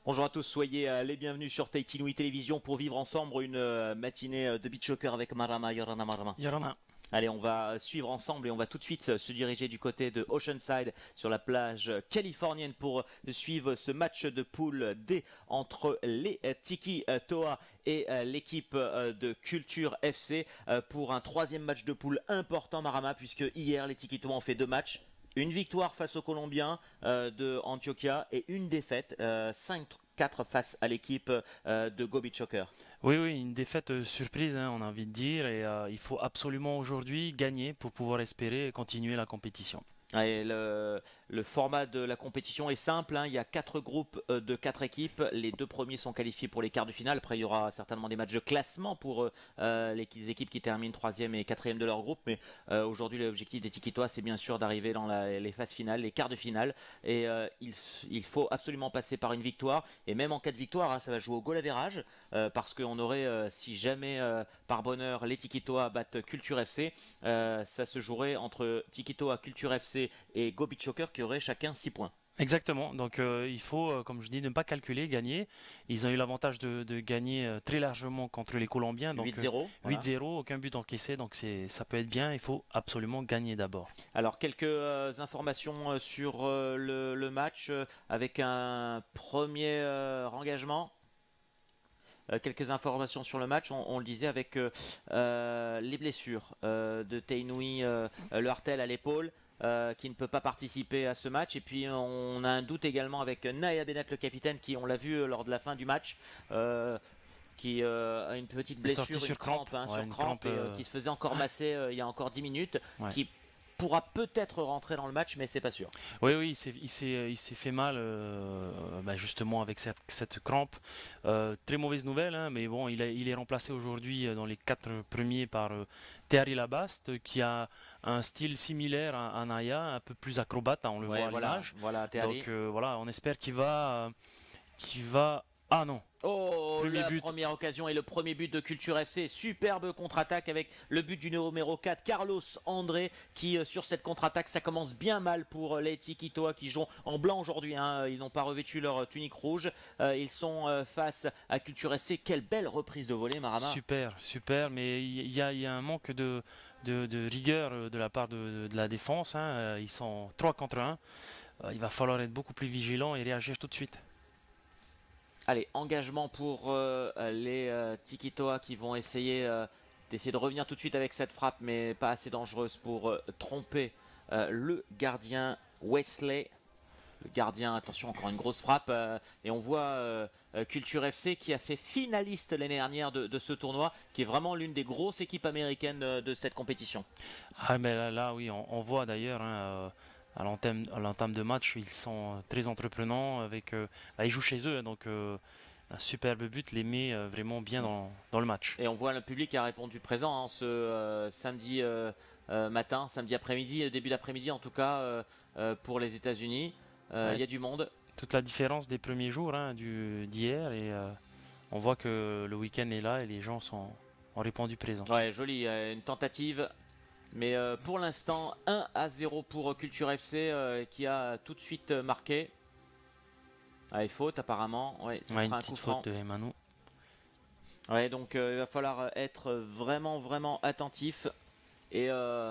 Bonjour à tous, soyez les bienvenus sur Tahiti Nui Télévision pour vivre ensemble une matinée de beach soccer avec Marama Yorana Marama. Yorana. Allez, on va suivre ensemble et on va tout de suite se diriger du côté de Oceanside sur la plage californienne pour suivre ce match de poule D entre les Tiki Toa et l'équipe de Culture FC pour un troisième match de poule important Marama puisque hier les Tiki Toa ont fait deux matchs. Une victoire face aux Colombiens de Antioquia et une défaite 5-4 face à l'équipe de Go Beach Soccer. Oui, oui, une défaite surprise, hein, on a envie de dire, et il faut absolument aujourd'hui gagner pour pouvoir espérer continuer la compétition. Et le format de la compétition est simple, hein. Il y a 4 groupes de 4 équipes. Les deux premiers sont qualifiés pour les quarts de finale. Après, il y aura certainement des matchs de classement pour les équipes qui terminent 3e et 4e de leur groupe. Mais aujourd'hui, l'objectif des Tikitois, c'est bien sûr d'arriver dans les phases finales, les quarts de finale. Et il faut absolument passer par une victoire. Et même en cas de victoire, hein, ça va jouer au goal average. Parce qu'on aurait, si jamais par bonheur, les Tikitois battent Culture FC, ça se jouerait entre Tikitoa, Culture FC et Go Beach Soccer qui auraient chacun 6 points. Exactement, donc il faut, comme je dis, ne pas calculer, gagner. Ils ont eu l'avantage de gagner très largement contre les Colombiens, donc 8-0, voilà. 8-0, aucun but encaissé, donc ça peut être bien, il faut absolument gagner d'abord. Alors quelques informations sur le match avec un premier engagement. Quelques informations sur le match, on le disait avec les blessures de Tainui, le Hartel à l'épaule, qui ne peut pas participer à ce match. Et puis on a un doute également avec Naya Bennett, le capitaine, qui on l'a vu lors de la fin du match. Qui a une petite blessure, sur crampe, hein, ouais, sur une crampe, crampe, et qui se faisait encore masser il y a encore 10 minutes, ouais. qui pourra peut-être rentrer dans le match, mais c'est pas sûr. Oui, oui, il s'est fait mal justement avec cette crampe. Très mauvaise nouvelle, hein, mais bon, il est remplacé aujourd'hui dans les 4 premiers par Terry Labaste, qui a un style similaire à Naya, un peu plus acrobate, hein, on le Ouais, voit à voilà, l'image. voilà, Terry. Donc voilà, on espère qu'il va. Ah non, Oh, premier la but. première occasion et le premier but de Culture FC. Superbe contre-attaque avec le but du numéro 4, Carlos André, qui sur cette contre-attaque, ça commence bien mal pour les Tikitoa qui jouent en blanc aujourd'hui, hein. Ils n'ont pas revêtu leur tunique rouge. Ils sont face à Culture FC. Quelle belle reprise de volée, Marama. Super, super, mais il y a un manque de rigueur de la part de la défense, hein. Ils sont 3 contre 1. Il va falloir être beaucoup plus vigilant et réagir tout de suite. Allez, engagement pour les Tikitoa qui vont essayer d'essayer de revenir tout de suite avec cette frappe, mais pas assez dangereuse pour tromper le gardien Wesley. Le gardien, attention, encore une grosse frappe. Et on voit Culture FC qui a fait finaliste l'année dernière de ce tournoi, qui est vraiment l'une des grosses équipes américaines de cette compétition. Ah, mais là, oui, on voit d'ailleurs, hein, à l'entame de match, ils sont très entreprenants. Ils jouent chez eux, donc un superbe but les met vraiment bien dans le match. Et on voit le public qui a répondu présent, hein, ce samedi matin, samedi après-midi, début d'après-midi en tout cas, pour les États-Unis. Il y a du monde. Toute la différence des premiers jours, hein, d'hier, et on voit que le week-end est là et les gens ont répondu présent. Ouais, joli, une tentative. Mais pour l'instant, 1-0 pour Culture FC qui a tout de suite marqué. Ah, et faute apparemment. Ouais, ça sera un coup franc. Faute de Emmanuel. Ouais, donc il va falloir être vraiment attentif. Et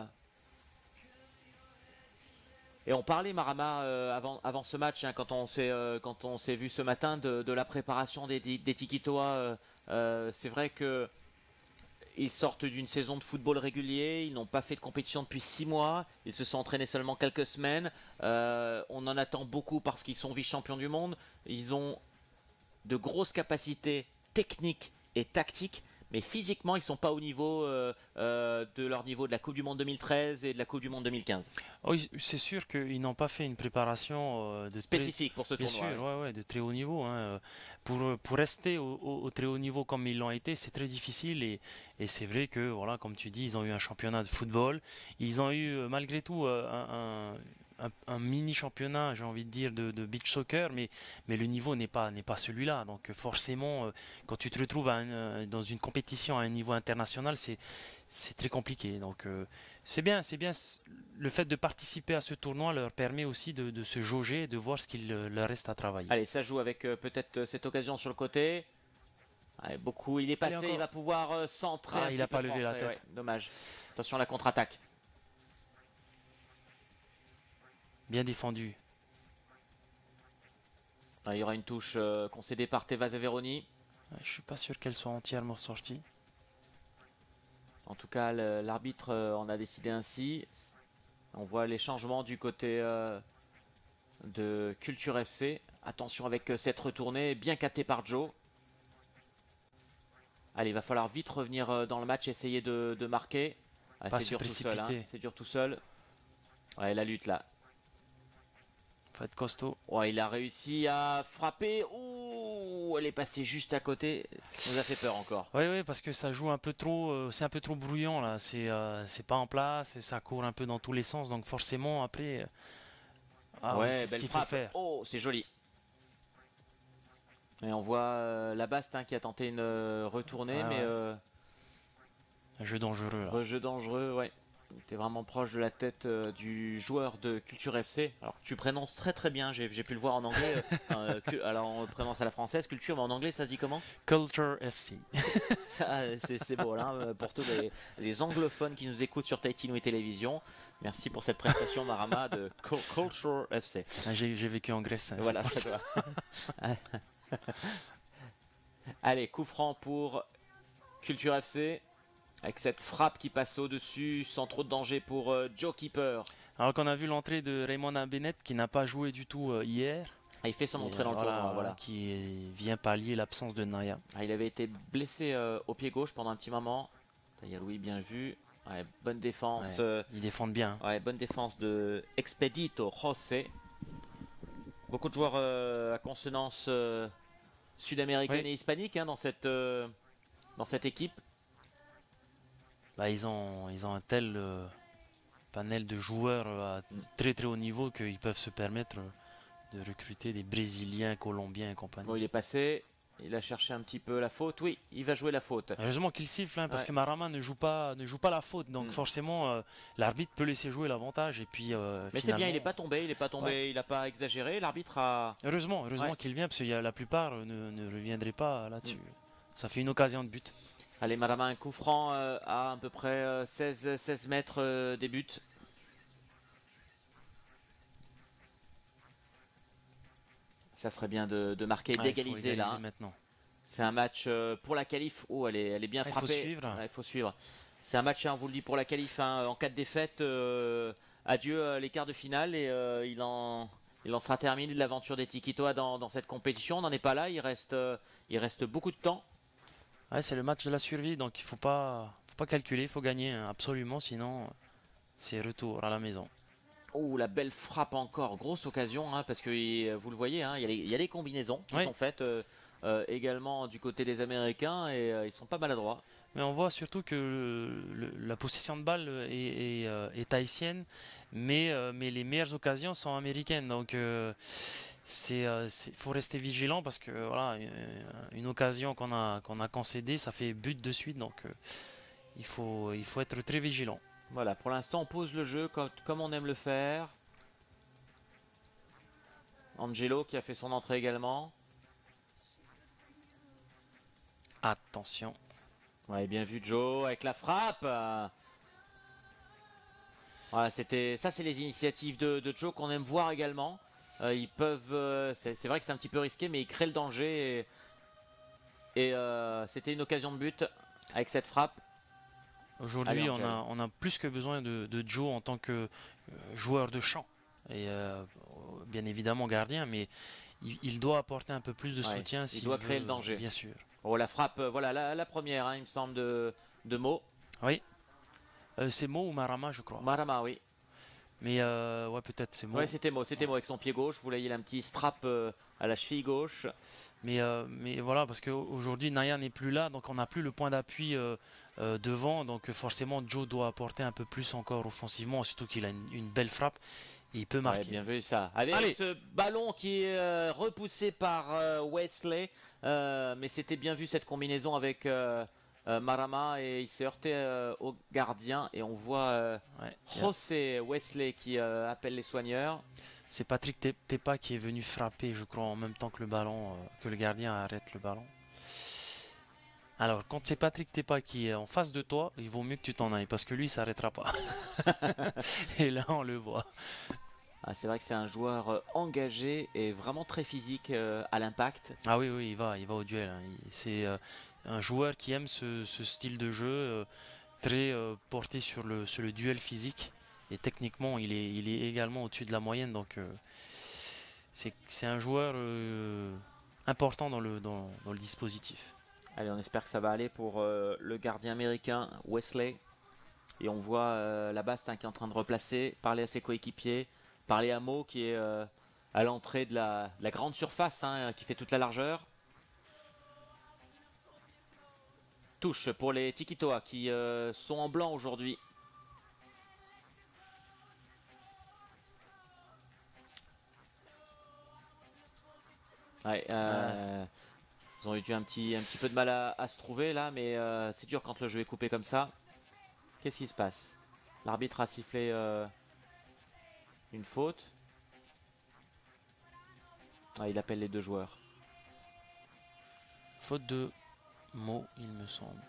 on parlait, Marama, avant ce match, hein, quand on s'est vu ce matin, de la préparation des Tikitoa. C'est vrai que ils sortent d'une saison de football régulier, ils n'ont pas fait de compétition depuis 6 mois, ils se sont entraînés seulement quelques semaines. On en attend beaucoup parce qu'ils sont vice-champions du monde. Ils ont de grosses capacités techniques et tactiques, mais physiquement ils sont pas au niveau de leur niveau de la Coupe du Monde 2013 et de la Coupe du Monde 2015. Oui, c'est sûr qu'ils n'ont pas fait une préparation spécifique pour ce bien tournoi. sûr, ouais, de très haut niveau, hein. Pour rester au très haut niveau comme ils l'ont été, c'est très difficile et c'est vrai que voilà, comme tu dis, ils ont eu un championnat de football, ils ont eu malgré tout un mini championnat, j'ai envie de dire, de beach soccer, mais le niveau n'est pas celui-là. Donc forcément, quand tu te retrouves dans une compétition à un niveau international, c'est très compliqué. Donc C'est bien, c'est bien. Le fait de participer à ce tournoi leur permet aussi de se jauger et de voir ce qu'il leur reste à travailler. Allez, ça joue avec peut-être cette occasion sur le côté. Allez, beaucoup, il est passé, il va pouvoir centrer. Ah, il n'a pas levé la tête. Ouais, dommage. Attention à la contre-attaque. Bien défendu. Ah, il y aura une touche concédée par Teva Zaveroni. Je suis pas sûr qu'elle soit entièrement sortie. En tout cas, l'arbitre en a décidé ainsi. On voit les changements du côté de Culture FC. Attention avec cette retournée, bien captée par Joe. Allez, il va falloir vite revenir dans le match, essayer de marquer. Ah, c'est dur tout seul. Hein. C'est dur tout seul. Ouais, la lutte là. Faut être costaud. Ouais, il a réussi à frapper. Ouh, elle est passée juste à côté. Ça nous a fait peur encore. Oui, oui, parce que ça joue un peu trop. C'est un peu trop bruyant là. C'est pas en place. Ça court un peu dans tous les sens. Donc forcément après. Ouais, c'est ce qu'il faut faire. Oh, c'est joli. Et on voit la Baste qui a tenté une retournée, mais un jeu dangereux là. Un jeu dangereux, ouais. Il était vraiment proche de la tête du joueur de Culture FC. Alors tu prononces très très bien, j'ai pu le voir en anglais. Alors on le prononce à la française, Culture, mais en anglais ça se dit comment? Culture FC. C'est beau là, pour tous les anglophones qui nous écoutent sur Tahiti Nui Télévision. Merci pour cette prestation Marama de Culture FC. J'ai vécu en Grèce. Voilà, ça doit. Allez, coup franc pour Culture FC. Avec cette frappe qui passe au-dessus, sans trop de danger pour Joe Keeper. Alors qu'on a vu l'entrée de Raymond Bennett qui n'a pas joué du tout hier. Ah, il fait son entrée dans le tournoi, voilà. Qui vient pallier l'absence de Naya. Ah, il avait été blessé au pied gauche pendant un petit moment. Il y a Louis, bien vu. Ouais, bonne défense. Ouais, ils défendent bien. Ouais, bonne défense de Expedito José. Beaucoup de joueurs à consonance sud-américaine et hispanique dans cette équipe. Bah, ils ont un tel panel de joueurs à très très haut niveau qu'ils peuvent se permettre de recruter des Brésiliens, Colombiens et compagnie. Bon, il est passé, il a cherché un petit peu la faute. Oui, il va jouer la faute. Heureusement qu'il siffle, parce que Marama ne joue pas la faute. Donc forcément, l'arbitre peut laisser jouer l'avantage. Et puis, mais c'est bien, il n'est pas tombé, il n'a pas exagéré. L'arbitre a... Heureusement qu'il vient, parce que la plupart ne reviendraient pas là-dessus. Ça fait une occasion de but. Allez, Marama, un coup franc à peu près 16 mètres des buts. Ça serait bien de marquer, d'égaliser là. C'est un match pour la qualif. Oh, elle est bien frappée. Il faut suivre. C'est un match, on vous le dit, pour la qualif. En cas de défaite, adieu les quarts de finale. Et il en sera terminé de l'aventure des Tikitoa dans cette compétition. On n'en est pas là. Il reste beaucoup de temps. Ouais, c'est le match de la survie, donc il faut pas calculer, il faut gagner absolument, sinon c'est retour à la maison. Oh, la belle frappe encore, grosse occasion, parce que vous le voyez, il y a des combinaisons qui sont faites également du côté des Américains et ils sont pas maladroits. Mais on voit surtout que la possession de balle est haïtienne, mais les meilleures occasions sont américaines, donc faut rester vigilant parce que voilà, une occasion qu'on a concédée, ça fait but de suite, donc il faut être très vigilant. Voilà, pour l'instant on pose le jeu comme on aime le faire. Angelo qui a fait son entrée également. Attention. Ouais, bien vu Joe avec la frappe. Voilà, ça c'est les initiatives de Joe qu'on aime voir également. Ils peuvent, c'est vrai que c'est un petit peu risqué, mais ils créent le danger et c'était une occasion de but avec cette frappe. Aujourd'hui, on a plus que besoin de Joe en tant que joueur de champ et bien évidemment gardien, mais il doit apporter un peu plus de soutien. Il doit créer le danger, bien sûr. Oh, la frappe, voilà la première, il me semble de Mo. Oui, c'est Mo ou Marama, je crois. Marama, oui. Mais ouais, peut-être c'est Mo. Ouais, c'était Mo avec son pied gauche. Vous voyez, il a un petit strap à la cheville gauche. Mais voilà, parce qu'aujourd'hui Naya n'est plus là, donc on n'a plus le point d'appui devant, donc forcément Joe doit apporter un peu plus encore offensivement, surtout qu'il a une belle frappe et il peut marquer. Ouais, bien vu ça. Allez, ce ballon qui est repoussé par Wesley, mais c'était bien vu cette combinaison avec Marama, et il s'est heurté au gardien. Et on voit Ouais. José Wesley qui appelle les soigneurs. C'est Patrick Tepa qui est venu frapper, je crois, en même temps que le ballon, que le gardien arrête le ballon. Alors, quand c'est Patrick Tepa qui est en face de toi, il vaut mieux que tu t'en ailles parce que lui, il s'arrêtera pas. Et là, on le voit. Ah, c'est vrai que c'est un joueur engagé et vraiment très physique à l'impact. Ah oui, oui, il va au duel, hein. C'est un joueur qui aime ce style de jeu, très porté sur le duel physique. Et techniquement, il est également au-dessus de la moyenne. Donc, c'est un joueur important dans le dispositif. Allez, on espère que ça va aller pour le gardien américain Wesley. Et on voit la Baste qui est en train de replacer, parler à ses coéquipiers, parler à Mo qui est à l'entrée de la grande surface hein, qui fait toute la largeur. Touche pour les Tikitoa qui sont en blanc aujourd'hui. Ouais, ils ont eu un petit peu de mal à se trouver là, mais c'est dur quand le jeu est coupé comme ça. Qu'est-ce qui se passe? L'arbitre a sifflé une faute. Ah, il appelle les deux joueurs. Faute de Mo, il me semble.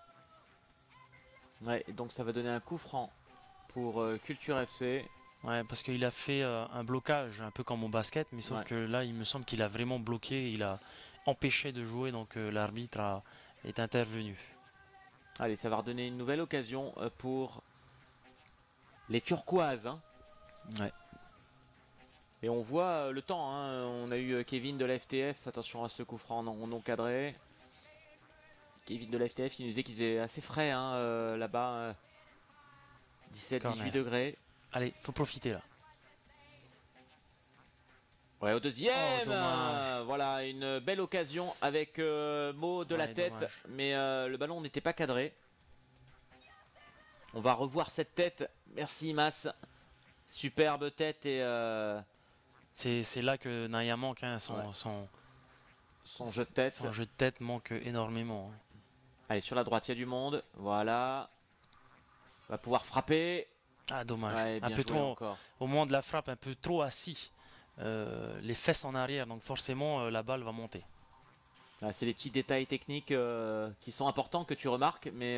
Ouais, donc ça va donner un coup franc pour Culture FC. Ouais, parce qu'il a fait un blocage, un peu comme au basket, mais sauf Ouais. que là, il me semble qu'il a vraiment bloqué, il a empêché de jouer, donc l'arbitre est intervenu. Allez, ça va redonner une nouvelle occasion pour les Turquoises. Hein. Ouais. Et on voit le temps. Hein. On a eu Kevin de la FTF. Attention à ce coup franc non cadré. Kevin de la FTF qui nous disait qu'il faisait assez frais hein, là-bas. 17-18 degrés. Allez, faut profiter là. Ouais, au deuxième, dommage. voilà une belle occasion avec Mo de la Ouais, tête, dommage. mais le ballon n'était pas cadré. On va revoir cette tête. Merci Mas. Superbe tête et C'est là que Naya manque, hein, son jeu de tête. son jeu de tête manque énormément, hein. Allez, sur la droite, il y a du monde. Voilà. Va pouvoir frapper. Ah, dommage. Ouais, Un bien peu joué trop, encore. au moment de la frappe, un peu trop assis. Les fesses en arrière, donc forcément la balle va monter. Ah, c'est les petits détails techniques qui sont importants que tu remarques, mais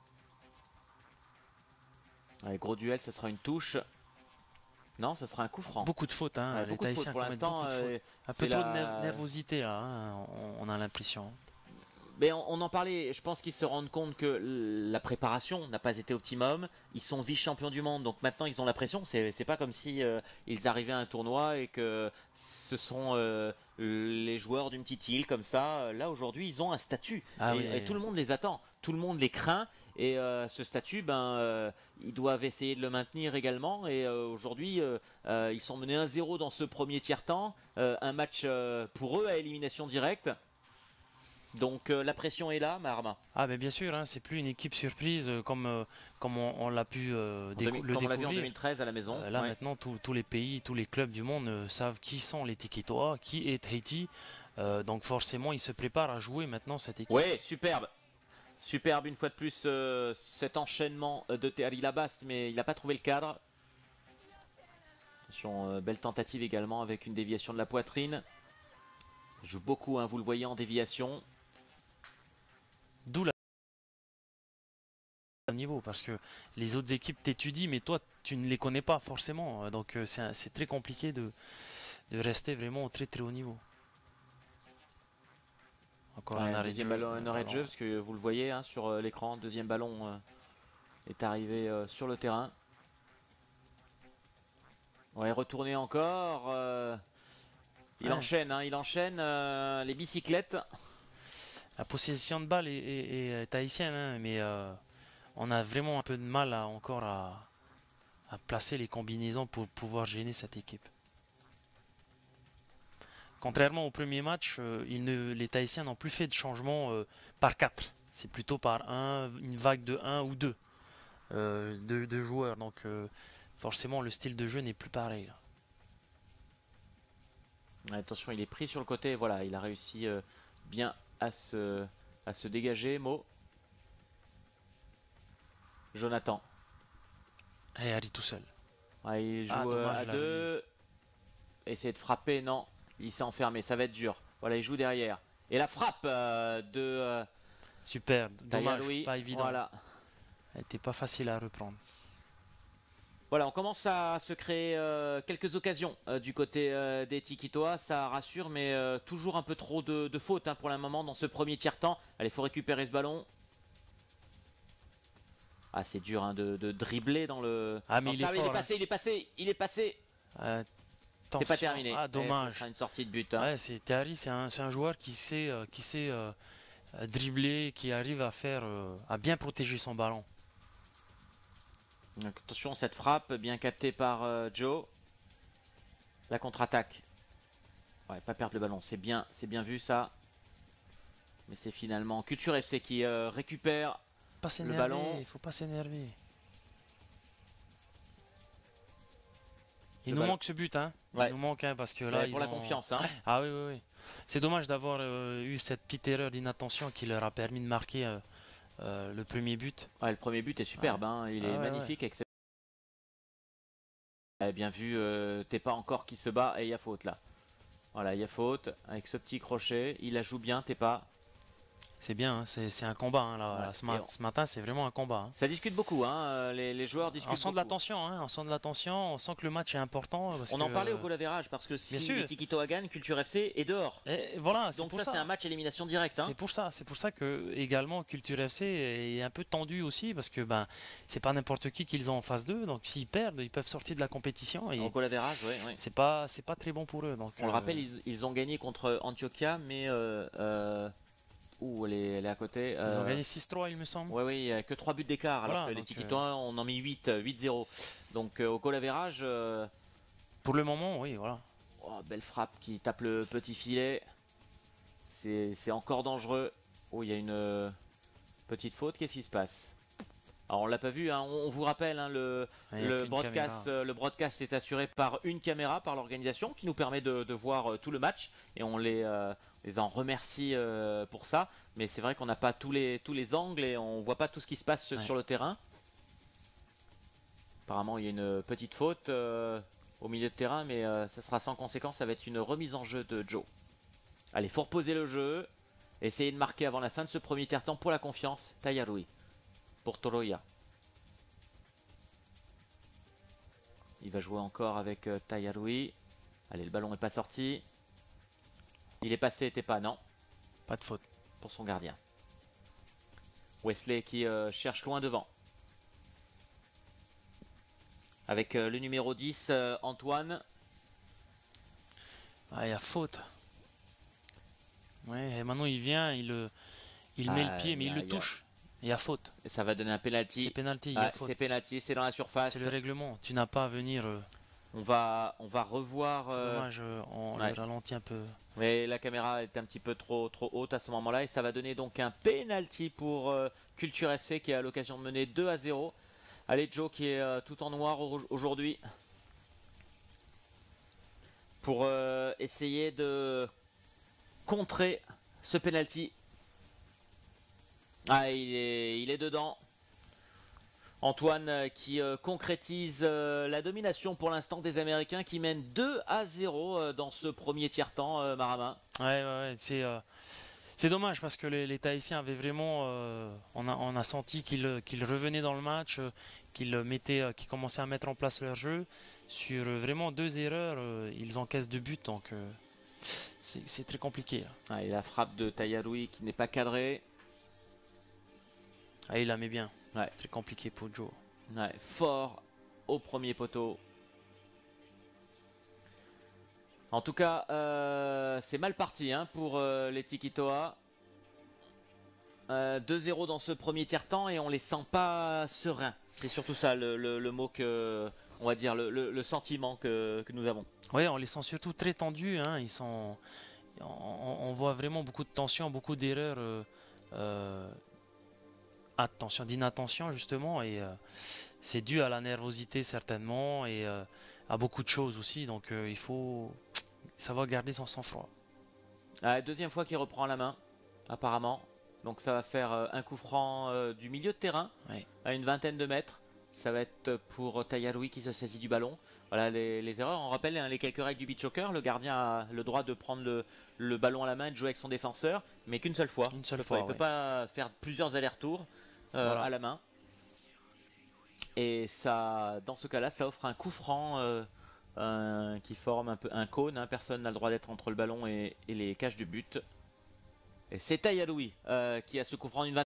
allez, gros duel, ça sera une touche. Non, ça sera un coup franc. Beaucoup de fautes, hein. Ouais, Les beaucoup de fautes Tahitiens pour commettent l'instant. beaucoup de fautes. Un C'est peu trop de nervosité là, hein, on a l'impression. Mais on en parlait, je pense qu'ils se rendent compte que la préparation n'a pas été optimum. Ils sont vice-champions du monde, donc maintenant ils ont la pression. C'est pas comme si ils arrivaient à un tournoi et que ce sont les joueurs d'une petite île comme ça. Là aujourd'hui, ils ont un statut Ah et, oui, et tout le monde les attend, tout le monde les craint. Et ce statut, ils doivent essayer de le maintenir également. Et aujourd'hui, ils sont menés 1-0 dans ce premier tiers-temps. Un match pour eux à élimination directe. Donc la pression est là, Marma. Ah mais bien sûr, hein, c'est plus une équipe surprise comme on l'a pu le Comme on l'a vu en découvrir. 2013 à la maison. Là Ouais. maintenant, tous les pays, tous les clubs du monde savent qui sont les Tikitoa, qui est Haïti. Donc forcément, ils se préparent à jouer maintenant cette équipe. Ouais, superbe. Superbe une fois de plus cet enchaînement de Terry Labaste, mais il n'a pas trouvé le cadre. Attention, belle tentative également avec une déviation de la poitrine. Il joue beaucoup, hein, vous le voyez en déviation. D'où la niveau, parce que les autres équipes t'étudient, mais toi, tu ne les connais pas forcément. Donc c'est très compliqué de rester vraiment au très très haut niveau. Encore Ouais, un arrêt de deuxième jeu. ballon, un arrêt de jeu, parce que vous le voyez hein, sur l'écran. Deuxième ballon est arrivé sur le terrain. Ouais, retourné encore. Il Ouais. enchaîne, hein, il enchaîne les bicyclettes. La possession de balle est tahitienne, hein, mais on a vraiment un peu de mal encore à placer les combinaisons pour pouvoir gêner cette équipe. Contrairement au premier match, les Tahitiens n'ont plus fait de changement par 4. C'est plutôt par une vague de 1 ou 2 de joueurs. Donc forcément, le style de jeu n'est plus pareil, là. Attention, il est pris sur le côté. Voilà, il a réussi bien à se dégager. Mo. Jonathan. Et Harry tout seul. Ouais, il joue dommage, à la 2. Essayer de frapper, non. Il s'est enfermé, ça va être dur. Voilà, il joue derrière. Et la frappe de Super, dommage, Tayaroui. pas évident. Voilà. Elle n'était pas facile à reprendre. Voilà, on commence à se créer quelques occasions du côté des Tikitois. Ça rassure, mais toujours un peu trop de fautes pour le moment dans ce premier tiers-temps. Allez, il faut récupérer ce ballon. Ah, c'est dur de dribbler dans le. Ah, mais il est fort, il est passé, il est passé, il est passé. C'est pas terminé. Ah, dommage. Ce sera une sortie de but. Ouais, c'est Terry, c'est un joueur qui sait dribbler, qui arrive à bien protéger son ballon. Donc, attention, cette frappe bien captée par Joe. La contre-attaque. Ouais, pas perdre le ballon, c'est bien vu ça. Mais c'est finalement Culture FC qui récupère le ballon. Il faut pas s'énerver. Il nous manque ce but, hein. Ouais. Il nous manque, parce que là, pour la confiance, hein. Ah oui. C'est dommage d'avoir eu cette petite erreur d'inattention qui leur a permis de marquer le premier but. Ouais, le premier but est superbe, hein. Il est magnifique. Excellent. Bien vu, Tepa encore qui se bat et il y a faute là. Voilà, il y a faute avec ce petit crochet. Il la joue bien, Tepa. C'est bien, c'est un combat. Hein, là, ce matin, c'est vraiment un combat. Hein. Ça discute beaucoup, hein, les joueurs discutent. On sent beaucoup. de la tension, on sent de la tension, on sent que le match est important. On en parlait au goal average parce que si les Tikitois gagnent, Culture FC est dehors. Et voilà, donc ça, c'est un match élimination directe. Hein. C'est pour ça que également Culture FC est un peu tendu aussi parce que c'est pas n'importe qui qu'ils ont en face d'eux. Donc s'ils perdent, ils peuvent sortir de la compétition. Et au goal average, oui. C'est pas très bon pour eux. Donc, on le rappelle, ils ont gagné contre Antioquia, mais elle est à côté. Ils ont gagné 6-3, il me semble. Oui, il n'y a que 3 buts d'écart, alors que les Tikitois en ont mis 8-0. Donc au goal average. Pour le moment, oui, voilà. Oh, belle frappe qui tape le petit filet. C'est encore dangereux. Oh, il y a une petite faute. Qu'est-ce qui se passe? Alors on l'a pas vu, hein. On vous rappelle, hein, le broadcast est assuré par une caméra, par l'organisation, qui nous permet de voir tout le match et on les en remercie pour ça. Mais c'est vrai qu'on n'a pas tous les angles et on voit pas tout ce qui se passe sur le terrain. Apparemment il y a une petite faute au milieu de terrain, mais ça sera sans conséquence. Ça va être une remise en jeu de Joe. Allez, faut reposer le jeu, essayer de marquer avant la fin de ce premier tiers-temps pour la confiance. Tayaroui pour Toroya. Il va jouer encore avec Tayaroui. Allez, le ballon n'est pas sorti. Il est passé, Tepa, non? Pas de faute. Pour son gardien. Wesley qui cherche loin devant. Avec le numéro 10, Antoine. Ah, il y a faute. Ouais, et maintenant il vient, il met le pied, mais il le touche. Il y a faute. Et ça va donner un penalty. C'est penalty, il y a faute. C'est penalty, c'est dans la surface. C'est le règlement. Tu n'as pas à venir. On va revoir. C'est dommage, on le ralentit un peu. Mais la caméra est un petit peu trop haute à ce moment-là et ça va donner donc un penalty pour Culture FC qui a l'occasion de mener 2-0. Allez, Joe qui est tout en noir aujourd'hui pour essayer de contrer ce penalty. Ah, il est dedans. Antoine qui concrétise la domination pour l'instant des Américains qui mènent 2-0 dans ce premier tiers-temps, Marama. Ouais, c'est dommage parce que les Tahitiens avaient vraiment, on a senti qu'ils revenaient dans le match, qu'ils commençaient à mettre en place leur jeu. Sur vraiment 2 erreurs, ils encaissent 2 buts, donc c'est très compliqué. Ah, et la frappe de Tayaroui qui n'est pas cadrée. Ah, il la met bien. Ouais. Très compliqué pour Joe. Ouais, fort au premier poteau. En tout cas, c'est mal parti pour les Tikitoa. 2-0 dans ce premier tiers-temps et on les sent pas sereins. C'est surtout ça le mot que, on va dire, le sentiment que nous avons. Oui, on les sent surtout très tendus. Ils sont, on voit vraiment beaucoup de tension, beaucoup d'erreurs. D'inattention justement, et c'est dû à la nervosité certainement et à beaucoup de choses aussi, donc il faut savoir garder son sang-froid. Deuxième fois qu'il reprend la main apparemment. Donc ça va faire un coup franc du milieu de terrain Ouais. à une vingtaine de mètres. Ça va être pour Tayaroui qui se saisit du ballon. Voilà les erreurs. On rappelle les quelques règles du beach soccer. Le gardien a le droit de prendre le ballon à la main et de jouer avec son défenseur, mais qu'une seule fois. Une seule fois, Il ne peut ouais. pas faire plusieurs allers-retours Voilà. à la main. Et ça, dans ce cas-là, ça offre un coup franc qui forme un peu un cône. Hein. Personne n'a le droit d'être entre le ballon et les cages du but. Et c'est Tayaroui qui a ce coup franc d'une vingtaine.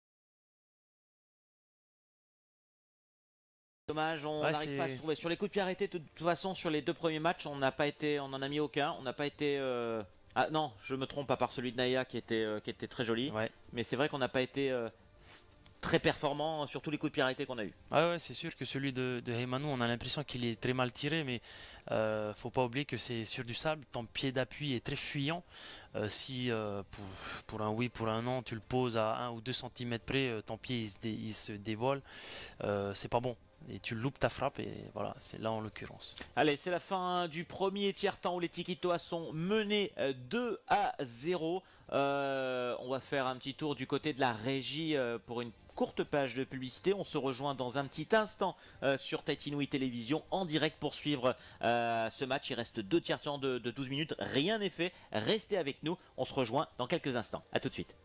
Dommage, on Ouais, n'arrive pas à se c'est trouver. Sur les coups de pied arrêtés, de toute façon, sur les deux premiers matchs, on en a mis aucun. On n'a pas été. Ah non, je me trompe, à part celui de Naya qui était très joli. ouais. Mais c'est vrai qu'on n'a pas été très performant sur tous les coups de pied arrêtés qu'on a eu. Ah ouais, c'est sûr que celui de Heymanu, on a l'impression qu'il est très mal tiré, mais faut pas oublier que c'est sur du sable, ton pied d'appui est très fuyant. Si pour un oui, pour un non, tu le poses à 1 ou 2 centimètres près, ton pied il se dévole, c'est pas bon. Et tu loupes ta frappe, et voilà, c'est là en l'occurrence. Allez, c'est la fin du premier tiers-temps où les Tikitoas sont menés 2-0. On va faire un petit tour du côté de la régie pour une courte page de publicité. On se rejoint dans un petit instant sur Tatinui Télévision en direct pour suivre ce match. Il reste 2 tiers-temps de 12 minutes. Rien n'est fait. Restez avec nous. On se rejoint dans quelques instants. A tout de suite.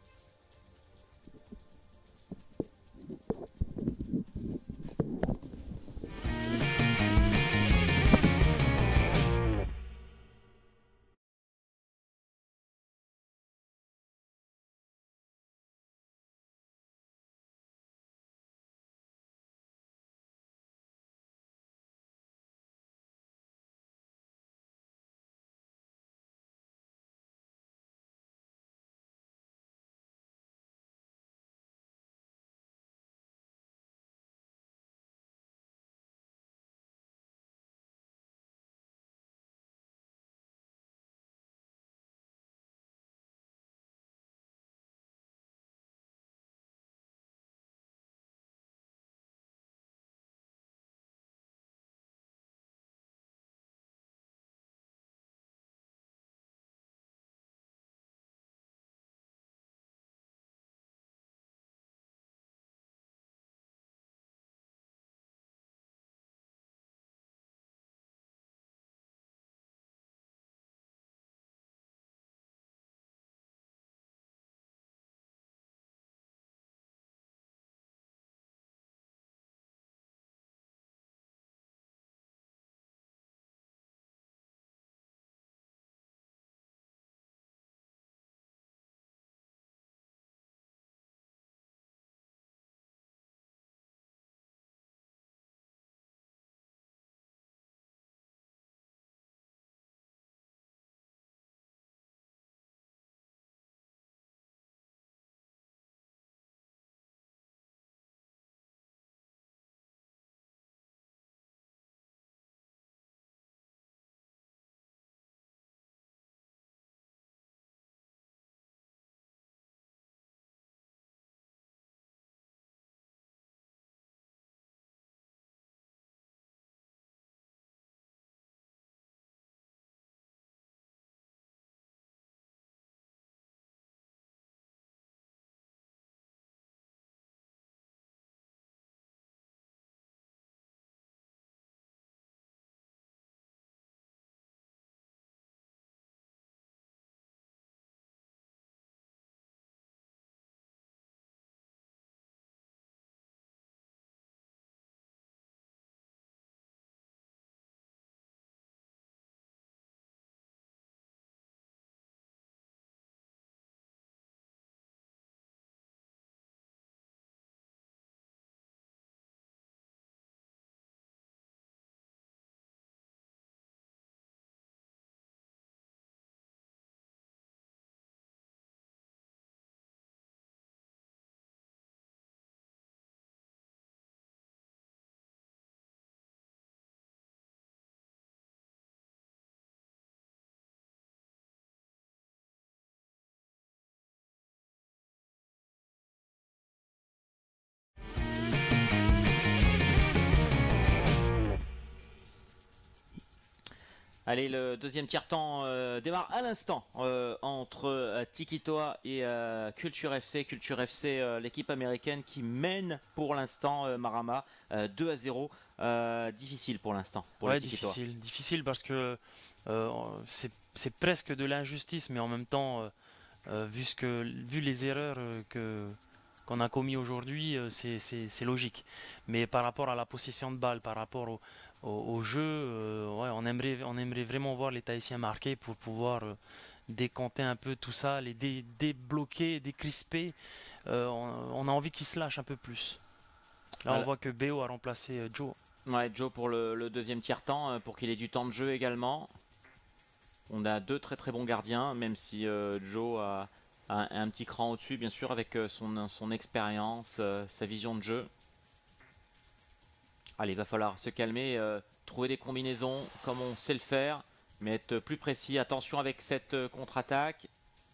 Allez, le deuxième tiers-temps démarre à l'instant entre Tiki-Toa et Culture FC. Culture FC, l'équipe américaine qui mène pour l'instant Marama 2-0. Difficile pour l'instant pour Ouais, les Tiki-Toa. difficile parce que c'est presque de l'injustice, mais en même temps, vu les erreurs qu'on a commis aujourd'hui, c'est logique. Mais par rapport à la possession de balle, par rapport au jeu, ouais, on aimerait vraiment voir les Tahitiens marquer pour pouvoir décanter un peu tout ça, les débloquer, décrisper. On a envie qu'ils se lâchent un peu plus. Là, Voilà. on voit que Béo a remplacé Joe. Ouais, Joe pour le deuxième tiers-temps, pour qu'il ait du temps de jeu également. On a deux très très bons gardiens, même si Joe a un petit cran au-dessus, bien sûr, avec son expérience, sa vision de jeu. Allez, il va falloir se calmer, trouver des combinaisons comme on sait le faire, mais être plus précis. Attention avec cette contre-attaque.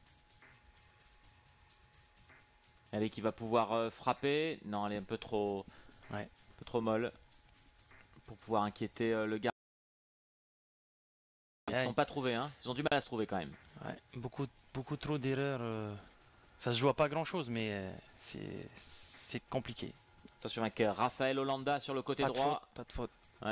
Allez, qui va pouvoir frapper. Non, elle est un peu trop molle pour pouvoir inquiéter le gars. Ils ne sont pas trouvés, hein. Ils ont du mal à se trouver quand même. Ouais, beaucoup trop d'erreurs. Ça se joue à pas grand chose, mais c'est compliqué. Attention avec Raphaël Hollanda sur le côté droit. Pas de faute. Ouais.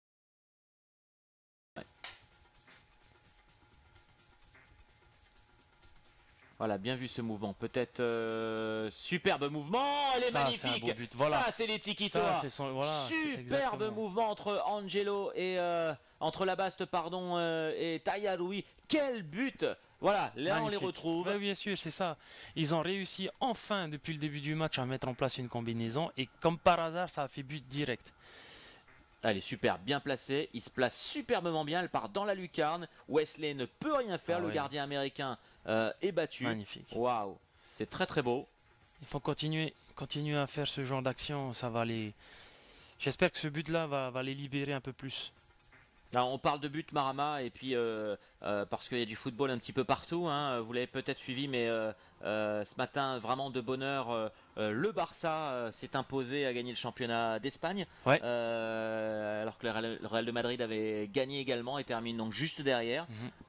Voilà, bien vu ce mouvement. Peut-être superbe mouvement. Elle est magnifique. C'est un beau but. Voilà. Ça, c'est les Tiki-Toa. Voilà, superbe mouvement entre Angelo et entre Labaste, pardon, et Taya Rui. Quel but! Voilà, là magnifique. On les retrouve. Oui, bien sûr, c'est ça. Ils ont réussi enfin depuis le début du match à mettre en place une combinaison et comme par hasard, ça a fait but direct. Elle est super, bien placée. Il se place superbement bien. Elle part dans la lucarne. Wesley ne peut rien faire. Le gardien américain est battu. Magnifique. Waouh, c'est très très beau. Il faut continuer à faire ce genre d'action. Ça va les. J'espère que ce but-là va les libérer un peu plus. Alors, on parle de but Marama et puis parce qu'il y a du football un petit peu partout, hein, vous l'avez peut-être suivi, mais ce matin vraiment de bonne heure, le Barça s'est imposé à gagner le championnat d'Espagne, alors que le Real de Madrid avait gagné également et termine donc juste derrière.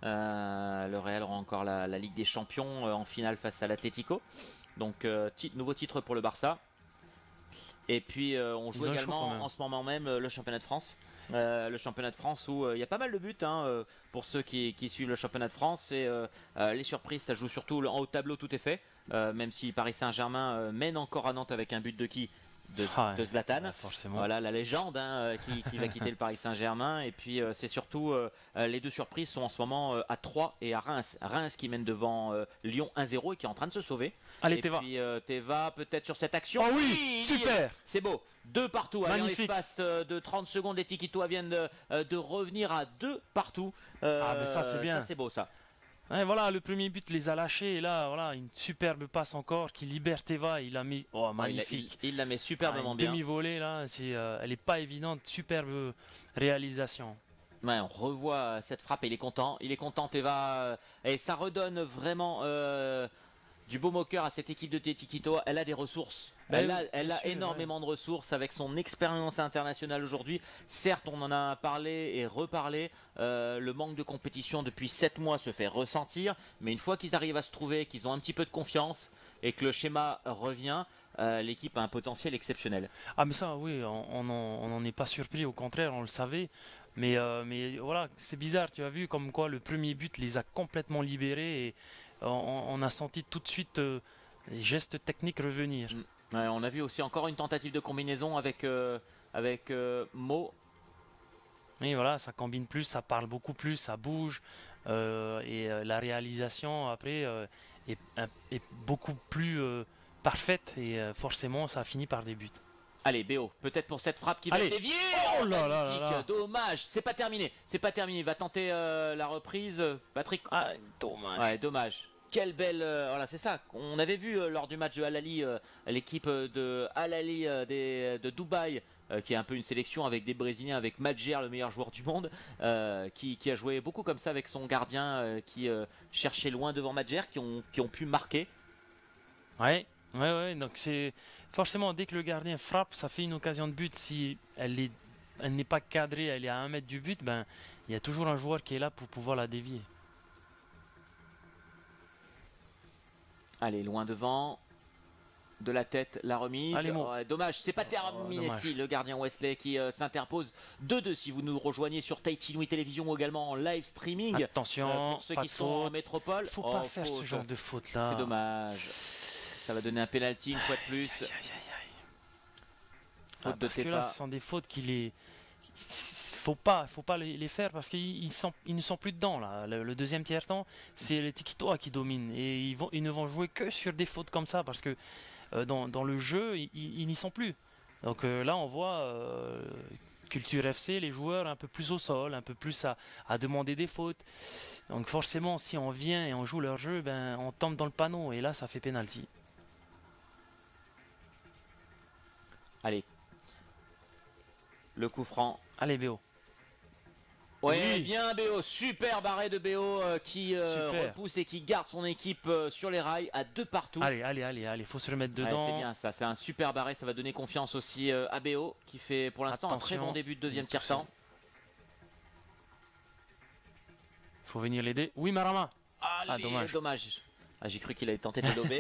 Le Real aura encore la Ligue des Champions en finale face à l'Atlético, donc nouveau titre pour le Barça. Et puis on joue également en ce moment même le championnat de France. Le championnat de France où il y a pas mal de buts pour ceux qui suivent le championnat de France et les surprises ça joue surtout en haut de tableau, tout est fait, même si Paris Saint-Germain mène encore à Nantes avec un but de qui de Zlatan, voilà la légende qui va quitter le Paris Saint-Germain. Et puis c'est surtout les deux surprises sont en ce moment à Troyes et à Reims qui mène devant Lyon 1-0 et qui est en train de se sauver. Allez, et Teva. Puis Teva peut-être sur cette action. Oh oui, super. C'est beau, deux partout. En l'espace de 30 secondes, les Tiki-Toa viennent de revenir à deux partout. Mais ça c'est bien. Ça c'est beau ça. Ouais, voilà, le premier but les a lâchés et là voilà une superbe passe encore qui libère Teva, il a mis magnifique. Il la met superbement bien. Demi-volée là, elle est pas évidente, superbe réalisation. Ouais, on revoit cette frappe et il est content Teva et ça redonne vraiment du baume au cœur à cette équipe de Tiki-Toa. Elle a des ressources. Elle a énormément de ressources avec son expérience internationale aujourd'hui. Certes, on en a parlé et reparlé. Le manque de compétition depuis 7 mois se fait ressentir. Mais une fois qu'ils arrivent à se trouver, qu'ils ont un petit peu de confiance et que le schéma revient, l'équipe a un potentiel exceptionnel. Ah mais ça, oui, on n'en est pas surpris. Au contraire, on le savait. Mais voilà, c'est bizarre. Tu as vu comme quoi le premier but les a complètement libérés. Et on a senti tout de suite les gestes techniques revenir. Ouais, on a vu aussi encore une tentative de combinaison avec Mo. Et voilà, ça combine plus, ça parle beaucoup plus, ça bouge. Et la réalisation après est beaucoup plus parfaite. Et forcément, ça finit par des buts. Allez, Béo, peut-être pour cette frappe qui va dévier. Oh là là. Dommage, c'est pas terminé. Il va tenter la reprise. Patrick. Ah, dommage. Ouais, dommage. Quelle belle. Voilà, c'est ça. On avait vu lors du match de Al Ahly, l'équipe de Al Ahly de Dubaï, qui est un peu une sélection avec des Brésiliens, avec Madjer, le meilleur joueur du monde, qui a joué beaucoup comme ça avec son gardien qui cherchait loin devant Madjer, qui ont pu marquer. Ouais. Donc c'est forcément dès que le gardien frappe, ça fait une occasion de but si elle est elle n'est pas cadrée, elle est à 1 mètre du but, ben il y a toujours un joueur qui est là pour pouvoir la dévier. Allez, loin devant. De la tête, la remise. Allez, Oh, dommage, c'est pas terminé. dommage. Si, le gardien Wesley qui s'interpose 2-2 si vous nous rejoignez sur Tahiti Nui Télévision ou également en live streaming. Attention, pour ceux pas qui de sont en faute. métropole. Faut pas faire ce genre de faute là. C'est dommage. Ça va donner un penalty une fois de plus. Aïe, aïe, aïe, aïe. Faute de parce que là, Tepa. ce sont des fautes qu'il est. Faut pas les faire parce qu'ils ne sont plus dedans là. Le deuxième tiers-temps, c'est les Tikitois qui dominent et ils ne vont jouer que sur des fautes comme ça parce que dans le jeu, ils n'y sont plus. Donc là, on voit Culture FC, les joueurs un peu plus au sol, un peu plus à demander des fautes. Donc forcément, si on vient et on joue leur jeu, ben on tombe dans le panneau et là, ça fait penalty. Allez. Le coup franc. Allez, Béo. Ouais, Oui. bien BO, super arrêt de BO qui repousse et qui garde son équipe sur les rails à 2 partout. Allez, faut se remettre Ouais, dedans. c'est bien ça, c'est un super arrêt, ça va donner confiance aussi à BO qui fait pour l'instant un très Attention, bon début de deuxième il est tout tiers-temps. Faut venir l'aider. Oui, Marama. Allez, dommage. dommage. Ah, j'ai cru qu'il avait tenté de lober.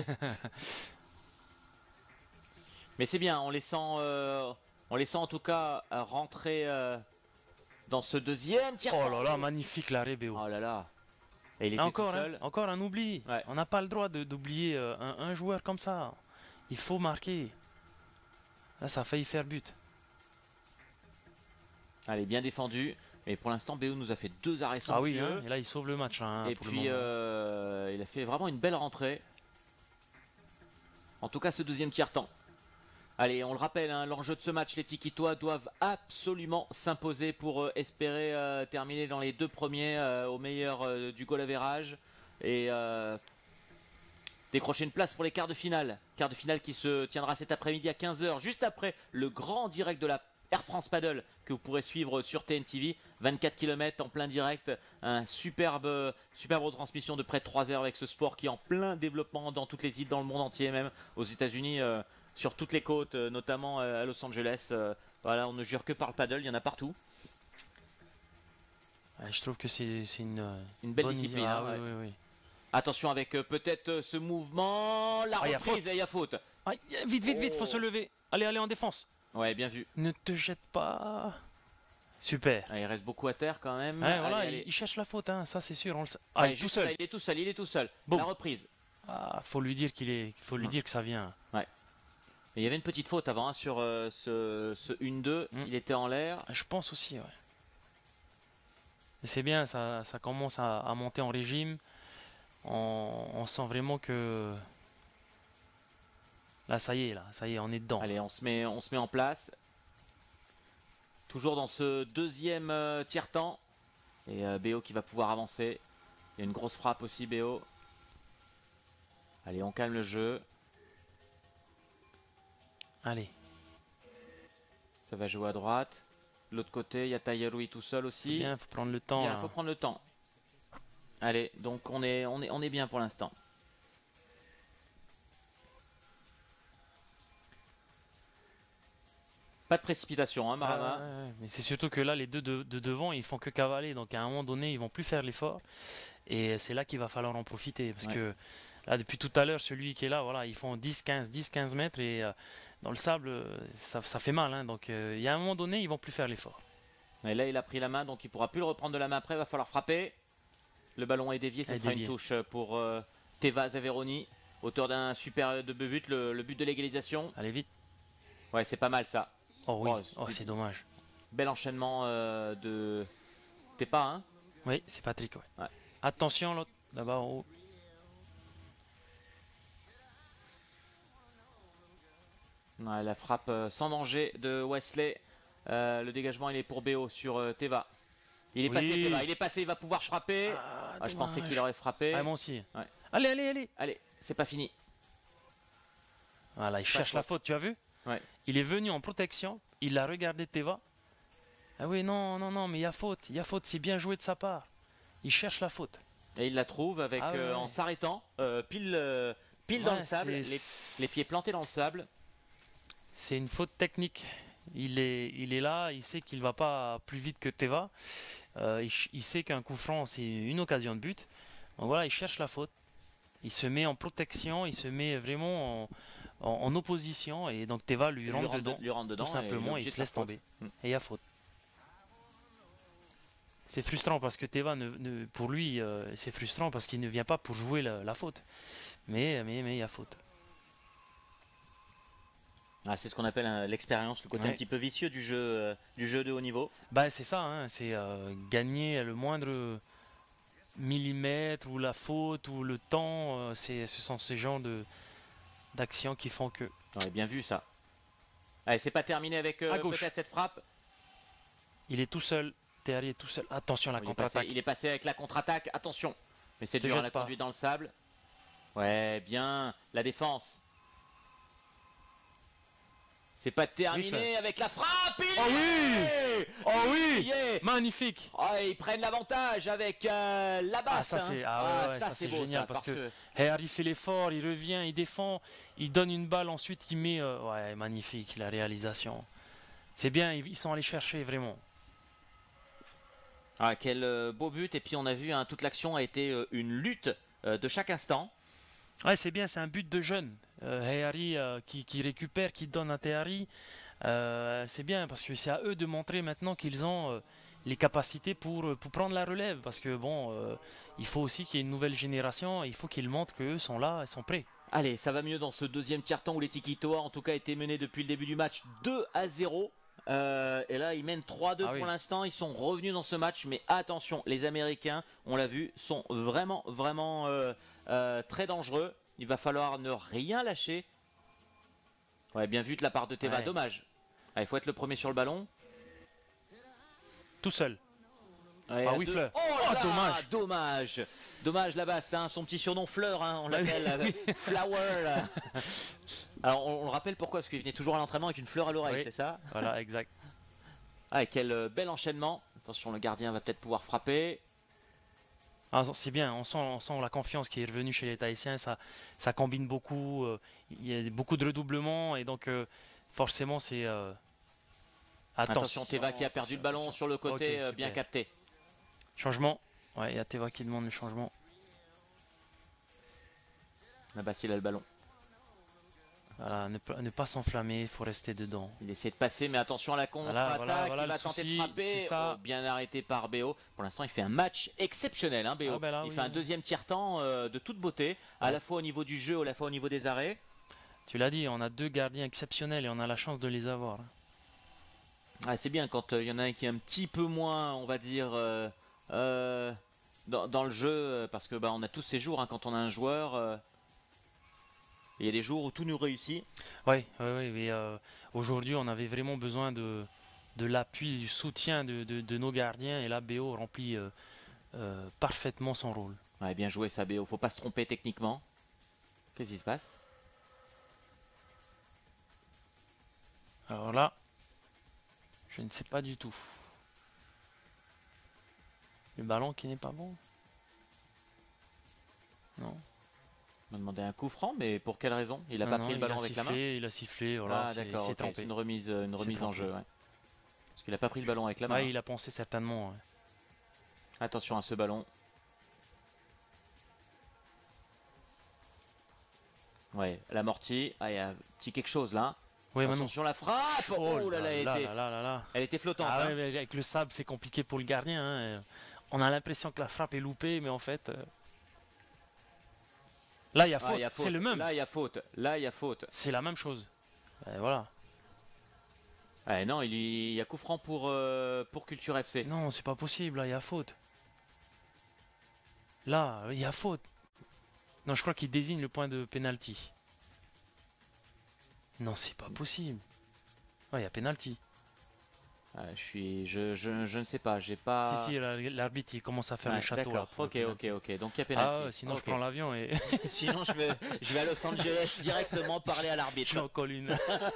Mais c'est bien, on les sent en tout cas rentrer dans ce deuxième tiers-temps. Oh là là, magnifique l'arrêt, Béo. Oh là là. Et il était Encore, tout seul. encore un oubli. Ouais. On n'a pas le droit d'oublier un joueur comme ça. Il faut marquer. Là, ça a failli faire but. Allez, bien défendu. Mais pour l'instant, BO nous a fait 2 arrêts Ah oui, somptueux. hein, et là, il sauve le match. Hein, Et pour le puis, moment. il a fait vraiment une belle rentrée. En tout cas, ce deuxième tiers-temps. Allez, on le rappelle, hein, l'enjeu de ce match, les Tikitois doivent absolument s'imposer pour espérer terminer dans les 2 premiers au meilleur du goal average et décrocher une place pour les quarts de finale. Quart de finale qui se tiendra cet après-midi à 15h, juste après le grand direct de la Air France Paddle que vous pourrez suivre sur TNTV. 24 km en plein direct, un superbe retransmission de près de 3 heures avec ce sport qui est en plein développement dans toutes les îles, dans le monde entier, même aux États-Unis. Sur toutes les côtes, notamment à Los Angeles. Voilà, on ne jure que par le paddle, il y en a partout. Ouais, je trouve que c'est une belle bonne discipline. idée. Hein, Ah, ouais. oui. Attention avec peut-être ce mouvement, la Ah, il y a reprise, et il y a faute. Ah, vite, faut se lever. Allez, en défense. Ouais, bien vu. Ne te jette pas. Super. Ah, il reste beaucoup à terre quand même. Ouais, voilà, allez. il cherche la faute, hein, ça c'est sûr. On le sait. Ah, Ouais, il est tout juste seul. là, il est tout seul. Bon. La reprise. Ah, faut lui dire dire que ça vient. Mais il y avait une petite faute avant hein, sur ce 1-2. Il était en l'air. Je pense aussi, ouais. Et c'est bien, ça commence à monter en régime. On sent vraiment que là, ça y est, on est dedans. Allez, on se met en place. Toujours dans ce deuxième tiers-temps. Et BO qui va pouvoir avancer. Il y a une grosse frappe aussi, BO. Allez, on calme le jeu. Allez. Ça va jouer à droite. De l'autre côté, il y a Taïroui tout seul aussi. Il faut prendre le temps. Il faut prendre le temps. Allez, donc on est bien pour l'instant. Pas de précipitation, hein, Marama. Ouais. Mais c'est surtout que là, les deux de devant, ils font que cavaler. Donc à un moment donné, ils vont plus faire l'effort. Et c'est là qu'il va falloir en profiter. Parce que là, depuis tout à l'heure, celui qui est là, voilà, ils font 10-15 mètres. Et dans le sable, ça fait mal. Hein. Donc il y a un moment donné, ils vont plus faire l'effort. Et là, il a pris la main, donc il pourra plus le reprendre de la main après. Il va falloir frapper. Le ballon est dévié. Ce sera une touche pour Teva Zaveroni, auteur d'un super de but, le but de l'égalisation. Allez vite. Ouais, c'est pas mal ça. Oh oui, c'est dommage. Bel enchaînement de Tepa, hein. Oui, c'est Patrick. Ouais. Attention, l'autre, là-bas en haut. Ouais, la frappe sans danger de Wesley. Le dégagement, il est pour BO sur Teva. Il est passé, Teva. Il est passé, il va pouvoir frapper. Je pensais qu'il aurait frappé. Ah, moi aussi. Ouais. Allez. Allez, c'est pas fini. Voilà, il cherche la faute, tu as vu? Ouais. Il est venu en protection, il a regardé Teva. Ah oui, non, mais il y a faute, c'est bien joué de sa part. Il cherche la faute. Et il la trouve avec en s'arrêtant, pile dans le sable, les pieds plantés dans le sable. C'est une faute technique Il est là, il sait qu'il va pas plus vite que Teva. Il sait qu'un coup franc, c'est une occasion de but. Donc voilà, il cherche la faute. Il se met en protection, il se met vraiment en opposition. Et donc Teva lui rentre dedans, tout simplement, et il se laisse tomber. Et il y a faute. C'est frustrant parce que Teva, pour lui, c'est frustrant parce qu'il ne vient pas pour jouer la faute. Mais il y a faute. Ah, c'est ce qu'on appelle l'expérience, le côté un petit peu vicieux du jeu de haut niveau. Bah, c'est ça, hein, c'est gagner le moindre millimètre ou la faute ou le temps. Ce sont ces genres d'actions qui font que. On a bien vu ça. Allez, c'est pas terminé avec peut-être cette frappe. Il est tout seul. Théari est tout seul. Attention à la contre-attaque. Il est passé avec la contre-attaque. Attention. Mais c'est dur, on a conduit dans le sable. Ouais, bien. La défense. C'est pas terminé avec la frappe. Oh oui. Oh oui. Magnifique. Oh, ils prennent l'avantage avec la basse. Ça c'est génial parce que Théari fait l'effort, il revient, il défend, il donne une balle, ensuite il met. Ouais, magnifique la réalisation. C'est bien, ils sont allés chercher vraiment. Ah, quel beau but. Et puis on a vu, toute l'action a été une lutte de chaque instant. Ouais, c'est bien, c'est un but de jeune. Théari qui récupère, qui donne à Théari. C'est bien parce que c'est à eux de montrer maintenant qu'ils ont les capacités pour prendre la relève. Parce que il faut aussi qu'il y ait une nouvelle génération. Il faut qu'ils montrent qu'eux sont là et sont prêts. Allez, ça va mieux dans ce deuxième tiers-temps où les Tikitoa en tout cas étaient menés depuis le début du match 2-0. Et là ils mènent 3-2 pour l'instant. Ils sont revenus dans ce match, mais attention, les Américains, on l'a vu, sont vraiment très dangereux. Il va falloir ne rien lâcher. Ouais, bien vu de la part de Teva. Dommage. Il faut être le premier sur le ballon. Tout seul. Ouais, oui, Fleur. Dommage. Dommage la basse, son petit surnom Fleur, on l'appelle Flower. Alors on le rappelle pourquoi, parce qu'il venait toujours à l'entraînement avec une fleur à l'oreille, c'est ça? Voilà, exact. Ah, quel bel enchaînement. Attention, le gardien va peut-être pouvoir frapper. Ah, c'est bien, on sent la confiance qui est revenue chez les Tahitiens, ça combine beaucoup, il y a beaucoup de redoublements et donc forcément c'est... Attention, Teva qui a perdu le ballon sur le côté, bien capté. Changement, ouais, il y a Teva qui demande le changement. Là-bas, il a le ballon. Voilà, ne pas s'enflammer, il faut rester dedans. Il essaie de passer, mais attention à la contre-attaque, il va tenter de frapper. Bien arrêté par Béo. Pour l'instant, il fait un match exceptionnel, Béo. Il fait un deuxième tiers-temps de toute beauté, à la fois au niveau du jeu, à la fois au niveau des arrêts. Tu l'as dit, on a deux gardiens exceptionnels et on a la chance de les avoir. C'est bien quand il y en a un qui est un petit peu moins, on va dire, dans le jeu, parce que on a tous ces jours, quand on a un joueur... Il y a des jours où tout nous réussit. Oui, mais aujourd'hui on avait vraiment besoin de l'appui, du soutien de nos gardiens et là Béo remplit parfaitement son rôle. Ouais, bien joué ça Béo, faut pas se tromper techniquement. Qu'est-ce qui se passe? Alors là, je ne sais pas du tout. Le ballon qui n'est pas bon? Non. On m'a demandé un coup franc, mais pour quelle raison? Il n'a pas pris le ballon avec la main? Il a sifflé, voilà, d'accord, c'est trompé. C'est une remise en jeu. Ouais. Parce qu'il n'a pas pris le ballon avec la main. Il a pensé certainement. Ouais. Attention à ce ballon. Ouais, l'amorti. Il y a un petit quelque chose là. Oui, attention la frappe. Oh là là, elle était flottante. Mais avec le sable, c'est compliqué pour le gardien. On a l'impression que la frappe est loupée, mais en fait... Là, il y a faute, c'est le même. Là, il y a faute. C'est la même chose. Voilà. Non, il y a coup franc pour Culture FC. Non, c'est pas possible, là, il y a faute. Là, il y a faute. Non, je crois qu'il désigne le point de penalty. Non, c'est pas possible. Il y a penalty. Je ne sais pas, j'ai pas... Si, l'arbitre il commence à faire le château. D'accord, ok, donc il y a pénalty. Sinon je prends l'avion et... Sinon je vais à Los Angeles directement parler à l'arbitre. Je en colle une.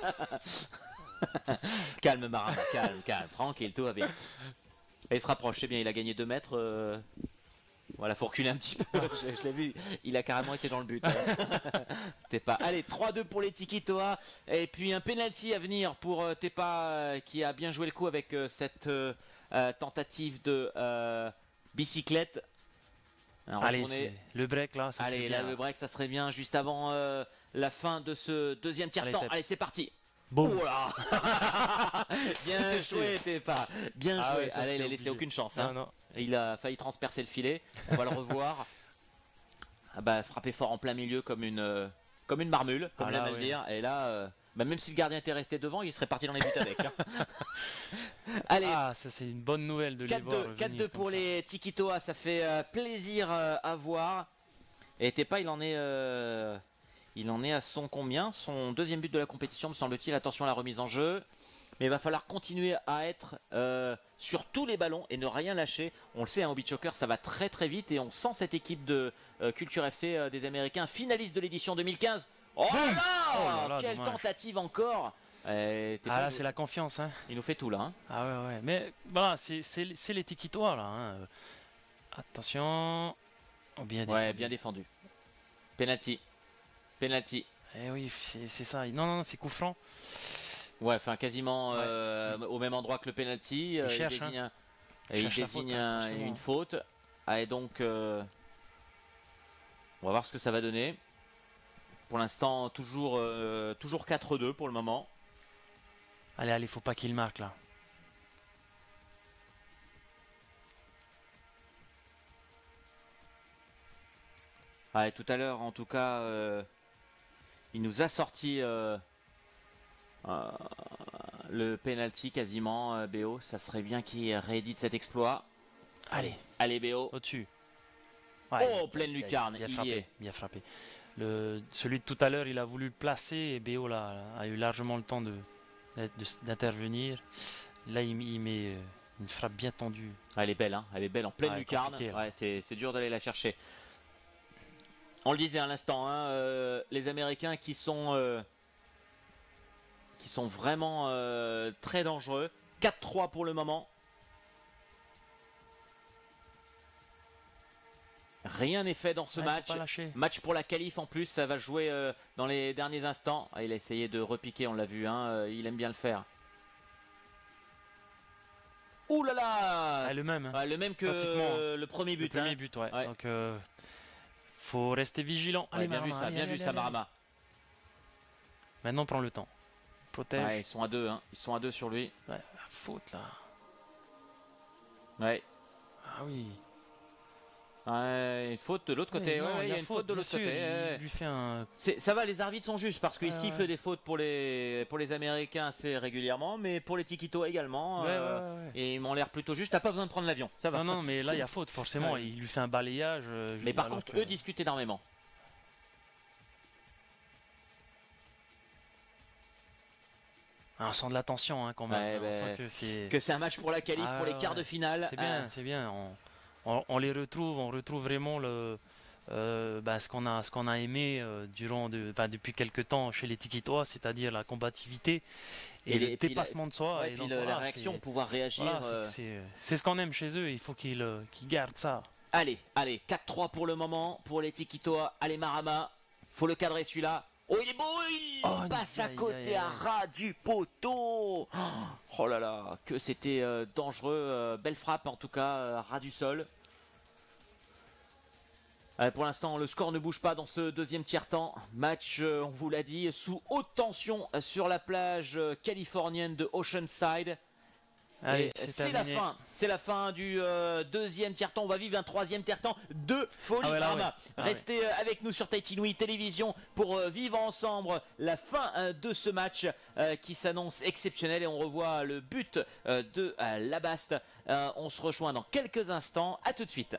Calme Marama, calme, tranquille, tout va bien. Et il se rapproche, c'est bien, il a gagné 2 mètres. Voilà, faut reculer un petit peu. Je l'ai vu, il a carrément été dans le but. Tepa. Allez, 3-2 pour les Tikitoa. Et puis un penalty à venir pour Tepa qui a bien joué le coup avec cette tentative de bicyclette. Allez, le break là, ça allez, serait là, bien. le break, ça serait bien juste avant la fin de ce deuxième tiers-temps. Allez, c'est parti. Boum. Oh là. Bien joué, Tepa. Bien joué. Ouais, allez, il a laissé aucune chance. Hein. Non. Il a failli transpercer le filet. On va le revoir. Ah bah, frappé fort en plein milieu comme une marmule, comme j'aime le dire. Et là, même si le gardien était resté devant, il serait parti dans les buts avec. Hein. Allez. Ah, ça c'est une bonne nouvelle de les voir. 4-2 pour les Tikitoa, ça fait plaisir à voir. Et Tepa, il en est à son combien? Son deuxième but de la compétition, me semble-t-il. Attention à la remise en jeu. Mais il va falloir continuer à être sur tous les ballons et ne rien lâcher. On le sait, au beach soccer, ça va très très vite et on sent cette équipe de Culture FC des Américains, finaliste de l'édition 2015. Oh là, quelle dommage. Tentative encore. Là, c'est la confiance. Hein. Il nous fait tout là. Hein. Ah ouais. Mais voilà, c'est les Tikitoa là. Hein. Attention. Oh, bien défendu. Ouais, bien défendu. Penalty. Eh oui, c'est ça. Non, c'est coup franc. Ouais, enfin quasiment au même endroit que le penalty. Il désigne une faute. Et donc, on va voir ce que ça va donner. Pour l'instant, toujours 4-2 pour le moment. Allez, faut pas qu'il marque là. Ah, tout à l'heure, en tout cas, il nous a sorti le penalty quasiment, BO. Ça serait bien qu'il réédite cet exploit. Allez BO. Au-dessus. Ouais, pleine lucarne. Bien frappé. Celui de tout à l'heure, il a voulu le placer et BO là, a eu largement le temps d'intervenir. Là, il met une frappe bien tendue. Ah, elle est belle, hein. Elle est belle en pleine lucarne. Ouais, c'est dur d'aller la chercher. On le disait à l'instant, hein, les Américains qui sont vraiment très dangereux. 4-3 pour le moment. Rien n'est fait dans ce match. Match pour la qualif en plus, ça va jouer dans les derniers instants. Ah, il a essayé de repiquer, on l'a vu, hein, il aime bien le faire. Ouh là là, le même. Le même que le premier but. Le premier but, ouais. Donc, faut rester vigilant. Allez, bien vu ça, bien vu ça, Marama. Maintenant, prends le temps. Protège. Ouais, ils sont à deux, hein. Ils sont à deux sur lui. Ouais, faute là. Ouais. Ah oui. Une faute de l'autre côté. Non, il y a une faute de l'autre côté. Il lui fait un... Ça va, les arbitres sont justes parce qu'ils sifflent des fautes pour les Américains assez régulièrement, mais pour les Tikitoa également. Et ils m'ont l'air plutôt justes. T'as pas besoin de prendre l'avion, ça va. Non, mais là il y a faute forcément. Il lui fait un balayage. Mais par contre, eux discutent énormément. On sent de la tension hein, quand même. On sent que c'est un match pour la qualif, pour les quarts de finale. C'est bien. On les retrouve, on retrouve vraiment ce qu'on a aimé depuis quelques temps chez les Tikitoa, c'est-à-dire la combativité et le dépassement de soi. Et donc, la réaction, pouvoir réagir. Voilà, c'est ce qu'on aime chez eux, il faut qu'ils gardent ça. Allez, 4-3 pour le moment, pour les Tikitoa. Allez Marama, faut le cadrer celui-là. Oh il est beau, il passe à côté à ras du poteau. Oh là là, que c'était dangereux, belle frappe en tout cas, ras du sol. Pour l'instant, le score ne bouge pas dans ce deuxième tiers-temps. Match, on vous l'a dit, sous haute tension sur la plage californienne de Oceanside. Allez, c'est la fin du deuxième tiers-temps. On va vivre un troisième tiers-temps de folie. Restez avec nous sur Tahiti Nui Télévision pour vivre ensemble la fin de ce match qui s'annonce exceptionnel. Et on revoit le but de Labaste. On se rejoint dans quelques instants. À tout de suite.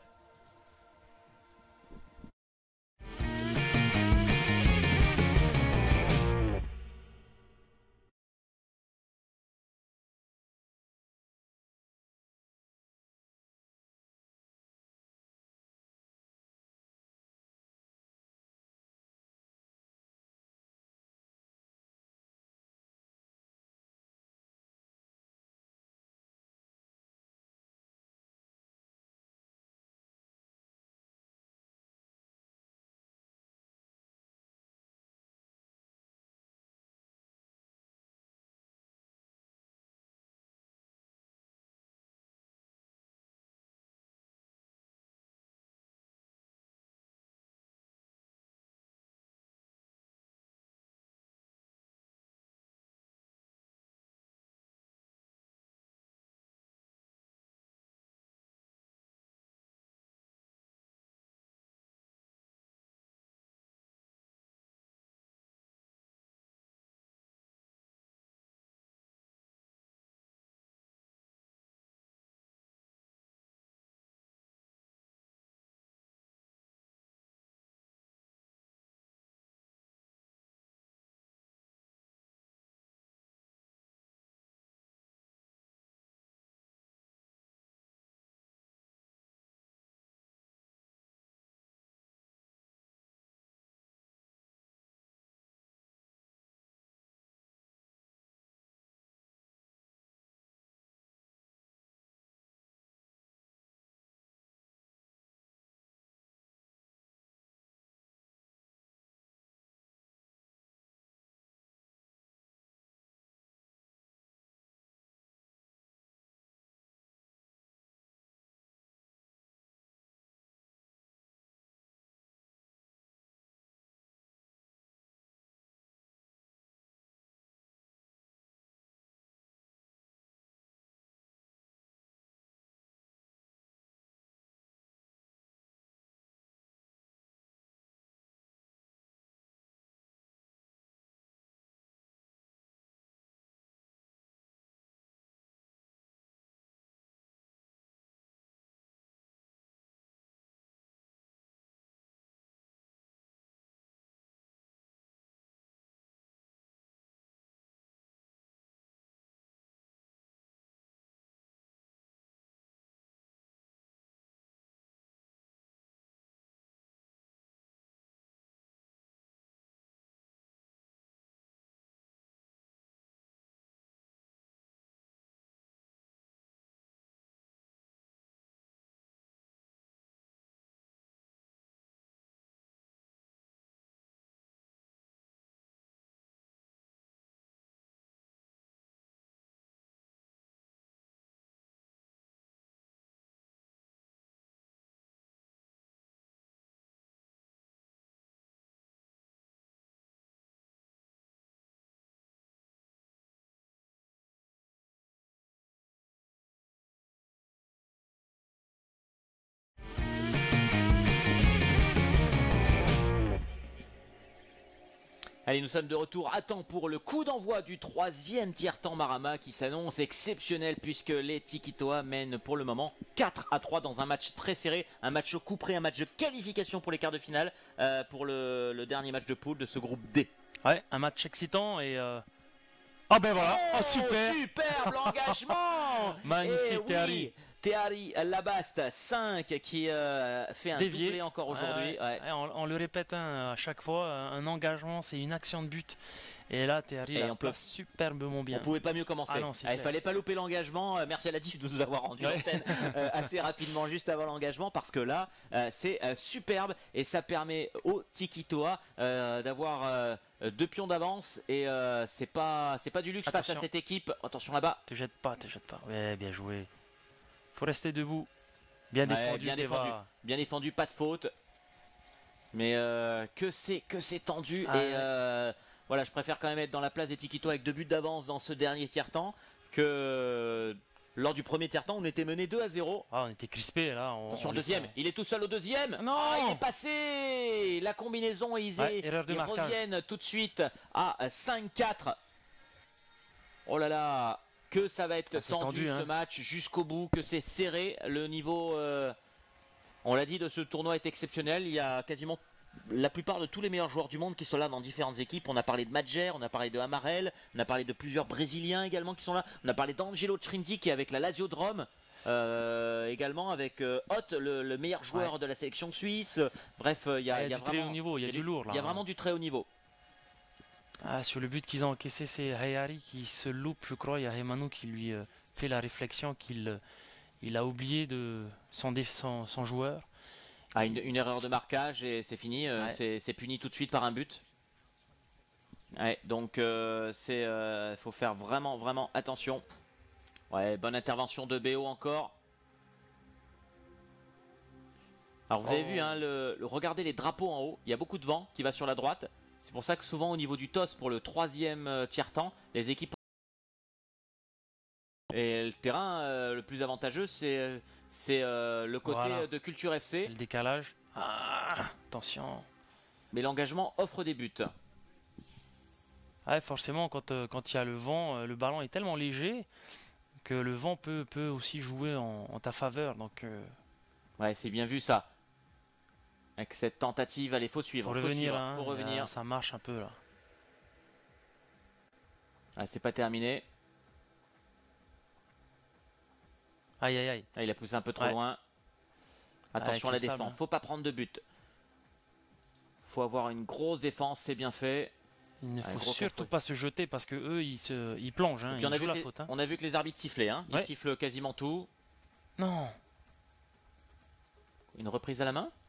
Allez, nous sommes de retour à temps pour le coup d'envoi du 3e tiers-temps Marama qui s'annonce exceptionnel puisque les Tikitoa mènent pour le moment 4-3 dans un match très serré, un match au coup près, un match de qualification pour les quarts de finale pour le dernier match de poule de ce groupe D. Ouais, un match excitant et... Ah ben voilà, oh, super. Superbe l'engagement. Magnifique Théari. Théari Labaste 5 qui fait un Dévié. doublé encore aujourd'hui. Ouais. On le répète à chaque fois, un engagement c'est une action de but. Et là Théari la place superbement bien. On pouvait pas mieux commencer. Il fallait pas louper l'engagement. Merci à la DIF de nous avoir rendu l'antenne assez rapidement juste avant l'engagement parce que là c'est superbe et ça permet au Tikitoa d'avoir 2 pions d'avance et c'est pas du luxe. Attention. Face à cette équipe. Attention là-bas. Te jette pas. Ouais, bien joué. Faut rester debout. Bien défendu. Bien défendu, pas de faute. Mais que c'est tendu et voilà, je préfère quand même être dans la place des Tikitoa avec 2 buts d'avance dans ce dernier tiers-temps que lors du premier tiers-temps on était mené 2-0. Ah, on était crispé là. Attention, deuxième, il est tout seul au deuxième. Non, il est passé. La combinaison est isée. Ils reviennent tout de suite à 5-4. Oh là là, que ça va être tendu ce match jusqu'au bout, que c'est serré. Le niveau, on l'a dit, de ce tournoi est exceptionnel. Il y a quasiment la plupart de tous les meilleurs joueurs du monde qui sont là dans différentes équipes. On a parlé de Madjer, on a parlé de Amarel, on a parlé de plusieurs Brésiliens également qui sont là. On a parlé d'Angelo Trinzi qui est avec la Lazio de Rome. Également avec Ott, le meilleur joueur de la sélection suisse. Bref, il y a du très haut niveau, il y a du lourd là. Il y a vraiment du très haut niveau. Ah, sur le but qu'ils ont encaissé, c'est Hayari qui se loupe, je crois. Il y a Hemano qui lui fait la réflexion qu'il a oublié de son joueur. Ah, une erreur de marquage et c'est fini, c'est puni tout de suite par un but. Ouais, donc faut faire vraiment attention. Ouais, bonne intervention de BO encore. Alors vous avez vu, hein, regardez les drapeaux en haut, il y a beaucoup de vent qui va sur la droite. C'est pour ça que souvent au niveau du TOS pour le 3e tiers-temps, les équipes... Et le terrain le plus avantageux c'est le côté de Culture FC. Le décalage. Ah, attention. Mais l'engagement offre des buts. Ouais, forcément quand il y a le vent, le ballon est tellement léger que le vent peut aussi jouer en ta faveur. Donc, ouais, c'est bien vu ça. Avec cette tentative, allez, faut suivre. Faut revenir. Hein, faut revenir. Ça marche un peu là. Ah, c'est pas terminé. Aïe. Ah, il a poussé un peu trop loin. Attention à la défense. Faut pas prendre de but. Faut avoir une grosse défense, c'est bien fait. Il ne faut surtout pas se jeter parce que eux ils plongent. Hein, ils jouent la faute. On a vu que les arbitres sifflaient. Hein. Ils sifflent quasiment tout. Non. Une reprise à la main.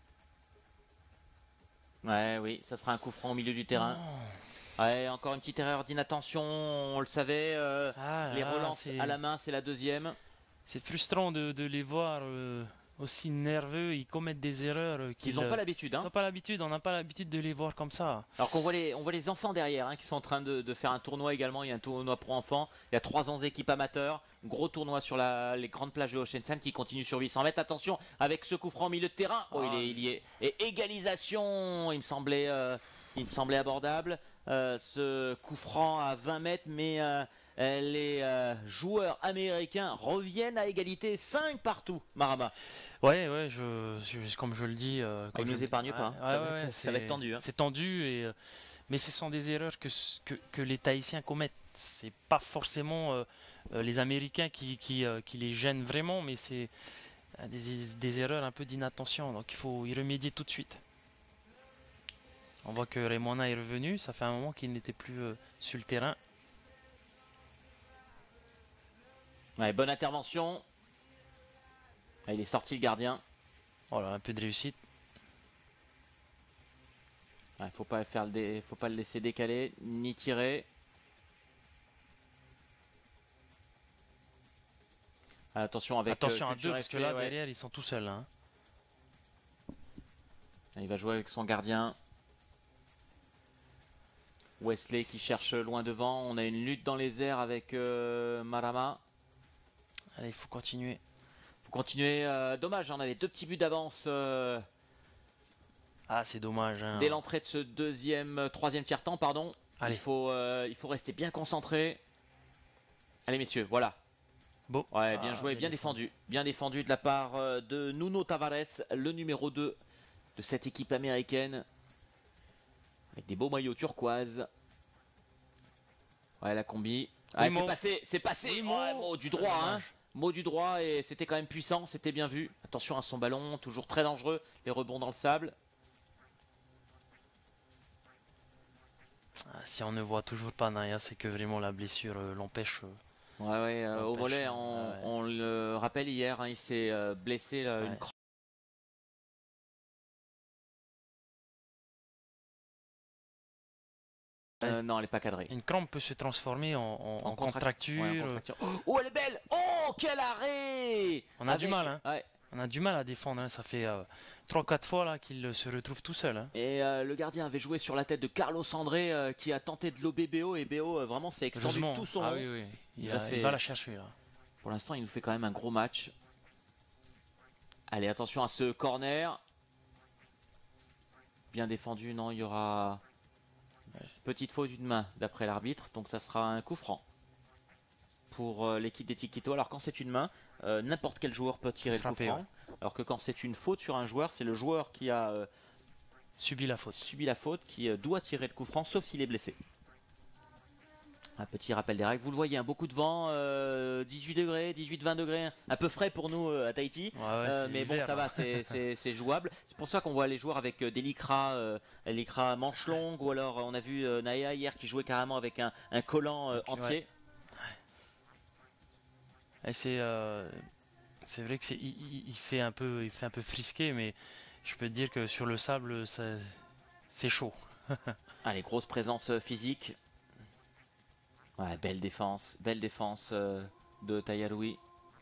Ouais, oui, ça sera un coup franc au milieu du terrain. Non. Ouais, encore une petite erreur d'inattention, on le savait. Les relances à la main, c'est la deuxième. C'est frustrant de les voir aussi nerveux. Ils commettent des erreurs. Ils n'ont pas l'habitude. Ils n'ont pas l'habitude. On n'a pas l'habitude de les voir comme ça. Alors qu'on voit les enfants derrière qui sont en train de faire un tournoi également. Il y a un tournoi pro enfants. Il y a 3 ans équipes amateurs. Gros tournoi sur les grandes plages de Hoshensan qui continue sur 800 mètres. Attention avec ce coup franc au milieu de terrain. Oh, il y est. Et égalisation. Il me semblait abordable. Ce coup franc à 20 mètres. Mais les joueurs américains reviennent à égalité 5 partout. Marama. Ouais, comme je le dis. Il nous épargne pas. Ça va être tendu. Hein. C'est tendu, mais ce sont des erreurs que les Tahitiens commettent. C'est pas forcément les Américains qui les gênent vraiment, mais c'est des erreurs un peu d'inattention. Donc il faut y remédier tout de suite. On voit que Raymona est revenu. Ça fait un moment qu'il n'était plus sur le terrain. Ouais, bonne intervention. Il est sorti le gardien. Voilà, un peu de réussite. Faut pas le laisser décaler ni tirer. Attention avec à deux parce que là derrière ils sont tout seuls. Hein. Il va jouer avec son gardien. Wesley qui cherche loin devant. On a une lutte dans les airs avec Marama. Allez, il faut continuer. Dommage, on avait 2 petits buts d'avance. Ah, c'est dommage. Hein. Dès l'entrée de ce troisième tiers-temps, pardon, Allez. il faut rester bien concentré. Allez messieurs, voilà. Bon. Ouais, bien joué, bien défendu. Bien défendu de la part de Nuno Tavares, le numéro 2 de cette équipe américaine. Avec des beaux maillots turquoise. Ouais, la combi. Ouais, c'est passé. Oui, mot du droit, hein. Mot du droit, et c'était quand même puissant, c'était bien vu. Attention à son ballon, toujours très dangereux. Les rebonds dans le sable. Si on ne voit toujours pas Naya, c'est que vraiment la blessure l'empêche. Ouais, au mollet, on le rappelle hier, hein, il s'est blessé une crampe. Non, elle n'est pas cadrée. Une crampe peut se transformer en contracture. Ouais, oh, elle est belle! Oh, quel arrêt! On a du mal, hein. Ouais. On a du mal à défendre, hein. Ça fait 3-4 fois là qu'il se retrouve tout seul. Hein. Et le gardien avait joué sur la tête de Carlos André qui a tenté de lober BO, et BO vraiment s'est extendu tout son long. Ah oui. Il va la chercher là. Pour l'instant, il nous fait quand même un gros match. Allez, attention à ce corner. Bien défendu, non, il y aura petite faute d'une main d'après l'arbitre, donc ça sera un coup franc pour l'équipe des Tikito. Alors quand c'est une main, n'importe quel joueur peut tirer le coup franc, ouais. Alors que quand c'est une faute sur un joueur, c'est le joueur qui a subi la faute qui doit tirer le coup franc, sauf s'il est blessé. Un petit rappel des règles, vous le voyez, hein, beaucoup de vent, 18 degrés, 18-20 degrés, un peu frais pour nous à Tahiti, mais bon, ça va, c'est jouable. C'est pour ça qu'on voit les joueurs avec des lycras manches longues, ou alors on a vu Naya hier qui jouait carrément avec un collant entier. Ouais. Et c'est vrai que il fait un peu frisqué, mais je peux te dire que sur le sable, c'est chaud. Allez, grosse présence physique. Ouais, belle défense de Tayaroui.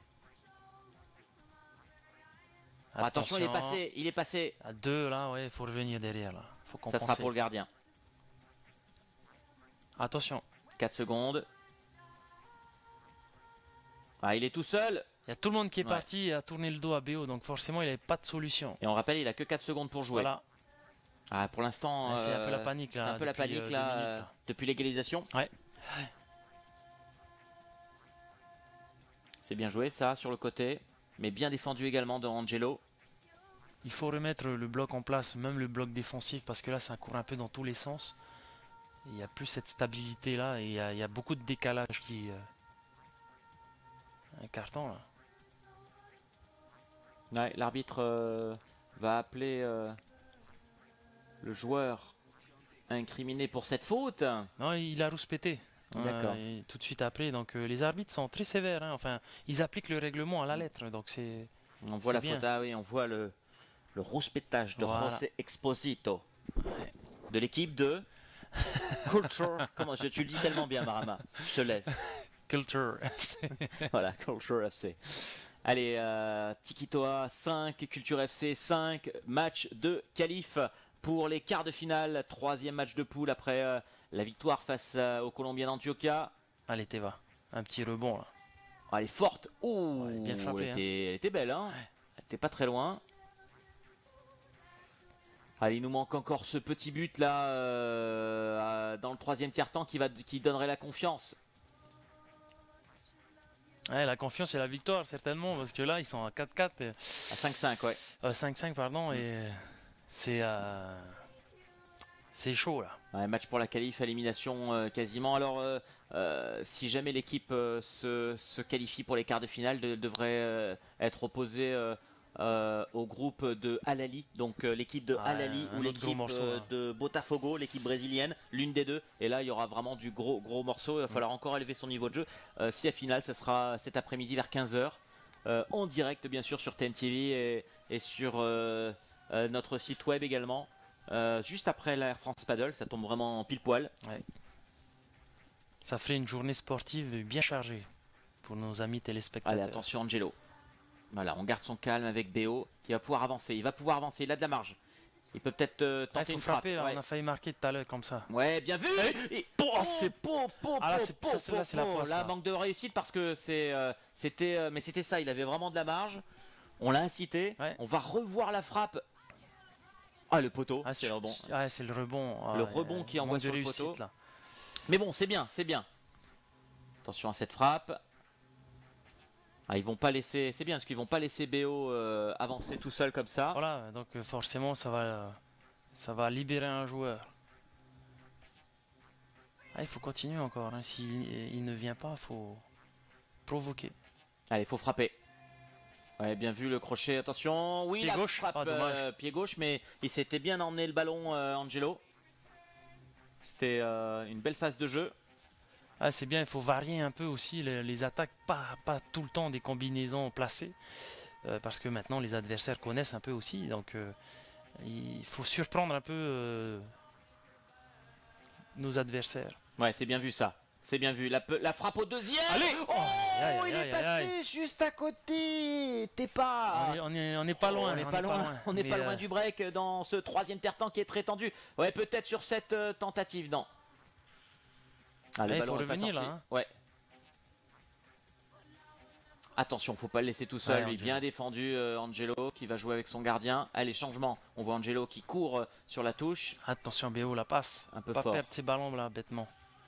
Attention, il est passé. À 2 là, ouais, il faut revenir derrière là. Faut compenser. Ça sera pour le gardien. Attention. 4 secondes. Ah, il est tout seul. Il y a tout le monde qui est parti et a tourné le dos à BO, donc forcément il n'avait pas de solution. Et on rappelle, il a que 4 secondes pour jouer. Voilà. Ah, pour l'instant, c'est un peu la panique là. C'est un peu la panique là, depuis l'égalisation. Ouais. C'est bien joué ça sur le côté, mais bien défendu également de Angelo. Il faut remettre le bloc en place, même le bloc défensif, parce que là ça court un peu dans tous les sens. Il n'y a plus cette stabilité là, et il y a beaucoup de décalage qui... Un carton là. Ouais, l'arbitre va appeler le joueur incriminé pour cette faute. Non, il a rouspété. D'accord. Tout de suite après, donc les arbitres sont très sévères, hein. Enfin, ils appliquent le règlement à la lettre, donc c'est. On voit la faute, ah oui, on voit le rouspétage de José Exposito, de l'équipe de Culture. Comment tu le dis tellement bien, Marama, je te laisse. Culture FC. Voilà, Culture FC. Allez, Tikitoa 5, Culture FC 5, match de qualif pour les quarts de finale, 3e match de poule après la victoire face aux Colombiens d'Antioquia. Allez, Teva, un petit rebond là. Elle est forte. Oh, elle est bien frappée. Elle était belle, hein. Elle était pas très loin. Allez, il nous manque encore ce petit but là dans le 3e tiers-temps qui donnerait la confiance. Ouais, la confiance et la victoire certainement, parce que là ils sont à 4-4 à 5-5, ouais. 5-5 pardon, et c'est chaud là. Ouais, match pour la qualif, élimination quasiment. Alors si jamais l'équipe se qualifie pour les quarts de finale, devrait être opposée au groupe de Al-Ahly, donc l'équipe de Al-Ahly ou l'équipe de Botafogo, l'équipe brésilienne, l'une des deux. Et là, il y aura vraiment du gros morceau. Il va falloir encore élever son niveau de jeu. Si la finale, ça sera cet après-midi vers 15h, en direct bien sûr sur TNTV et sur notre site web également. Juste après la Air France Paddle, ça tombe vraiment pile poil. Ouais. Ça ferait une journée sportive bien chargée pour nos amis téléspectateurs. Allez, attention Angelo. Voilà, on garde son calme avec BO qui va pouvoir avancer. Il va pouvoir avancer, il a de la marge. Il peut peut-être tenter une frappe. Là, on a failli marquer tout à l'heure comme ça. Ouais, bien vu. C'est la poisse. Là, manque de réussite parce que c'était ça. Il avait vraiment de la marge. On l'a incité. Ouais. On va revoir la frappe. Ah, le poteau, Ah, c'est le rebond. Ah, c'est le rebond. Le Ah, rebond qui manque envoie de sur le réussite, poteau. là. Mais bon, c'est bien, c'est bien. Attention à cette frappe. Ah, ils vont pas laisser, c'est bien parce qu'ils vont pas laisser BO avancer tout seul comme ça. Voilà, donc forcément ça va libérer un joueur. Ah, il faut continuer encore, hein. S'il ne vient pas, il faut provoquer. Allez, faut frapper. Ouais, bien vu le crochet, attention. Oui, Pied la gauche. frappe Ah, dommage. pied gauche, mais il s'était bien emmené le ballon, Angelo. C'était une belle phase de jeu. Ah, c'est bien, il faut varier un peu aussi les attaques, pas tout le temps des combinaisons placées, parce que maintenant les adversaires connaissent un peu aussi, donc il faut surprendre un peu nos adversaires. Ouais, c'est bien vu ça. C'est bien vu. La frappe au deuxième. Allez. Oh, Aïe, aïe, il est aïe, passé aïe. juste à côté. T'es pas. On est pas loin. On n'est pas loin. On n'est Mais, pas loin du break dans ce troisième tiers-temps qui est très tendu. Ouais, peut-être sur cette tentative, non. Ah, le il ballon faut est pas revenir là. sorti. Hein. Ouais. Attention, faut pas le laisser tout seul. Ouais, Lui, bien défendu, Angelo qui va jouer avec son gardien. Allez, changement. On voit Angelo qui court sur la touche. Attention, BO, la passe. Un peu pas fort. perdre ses ballons là, bêtement.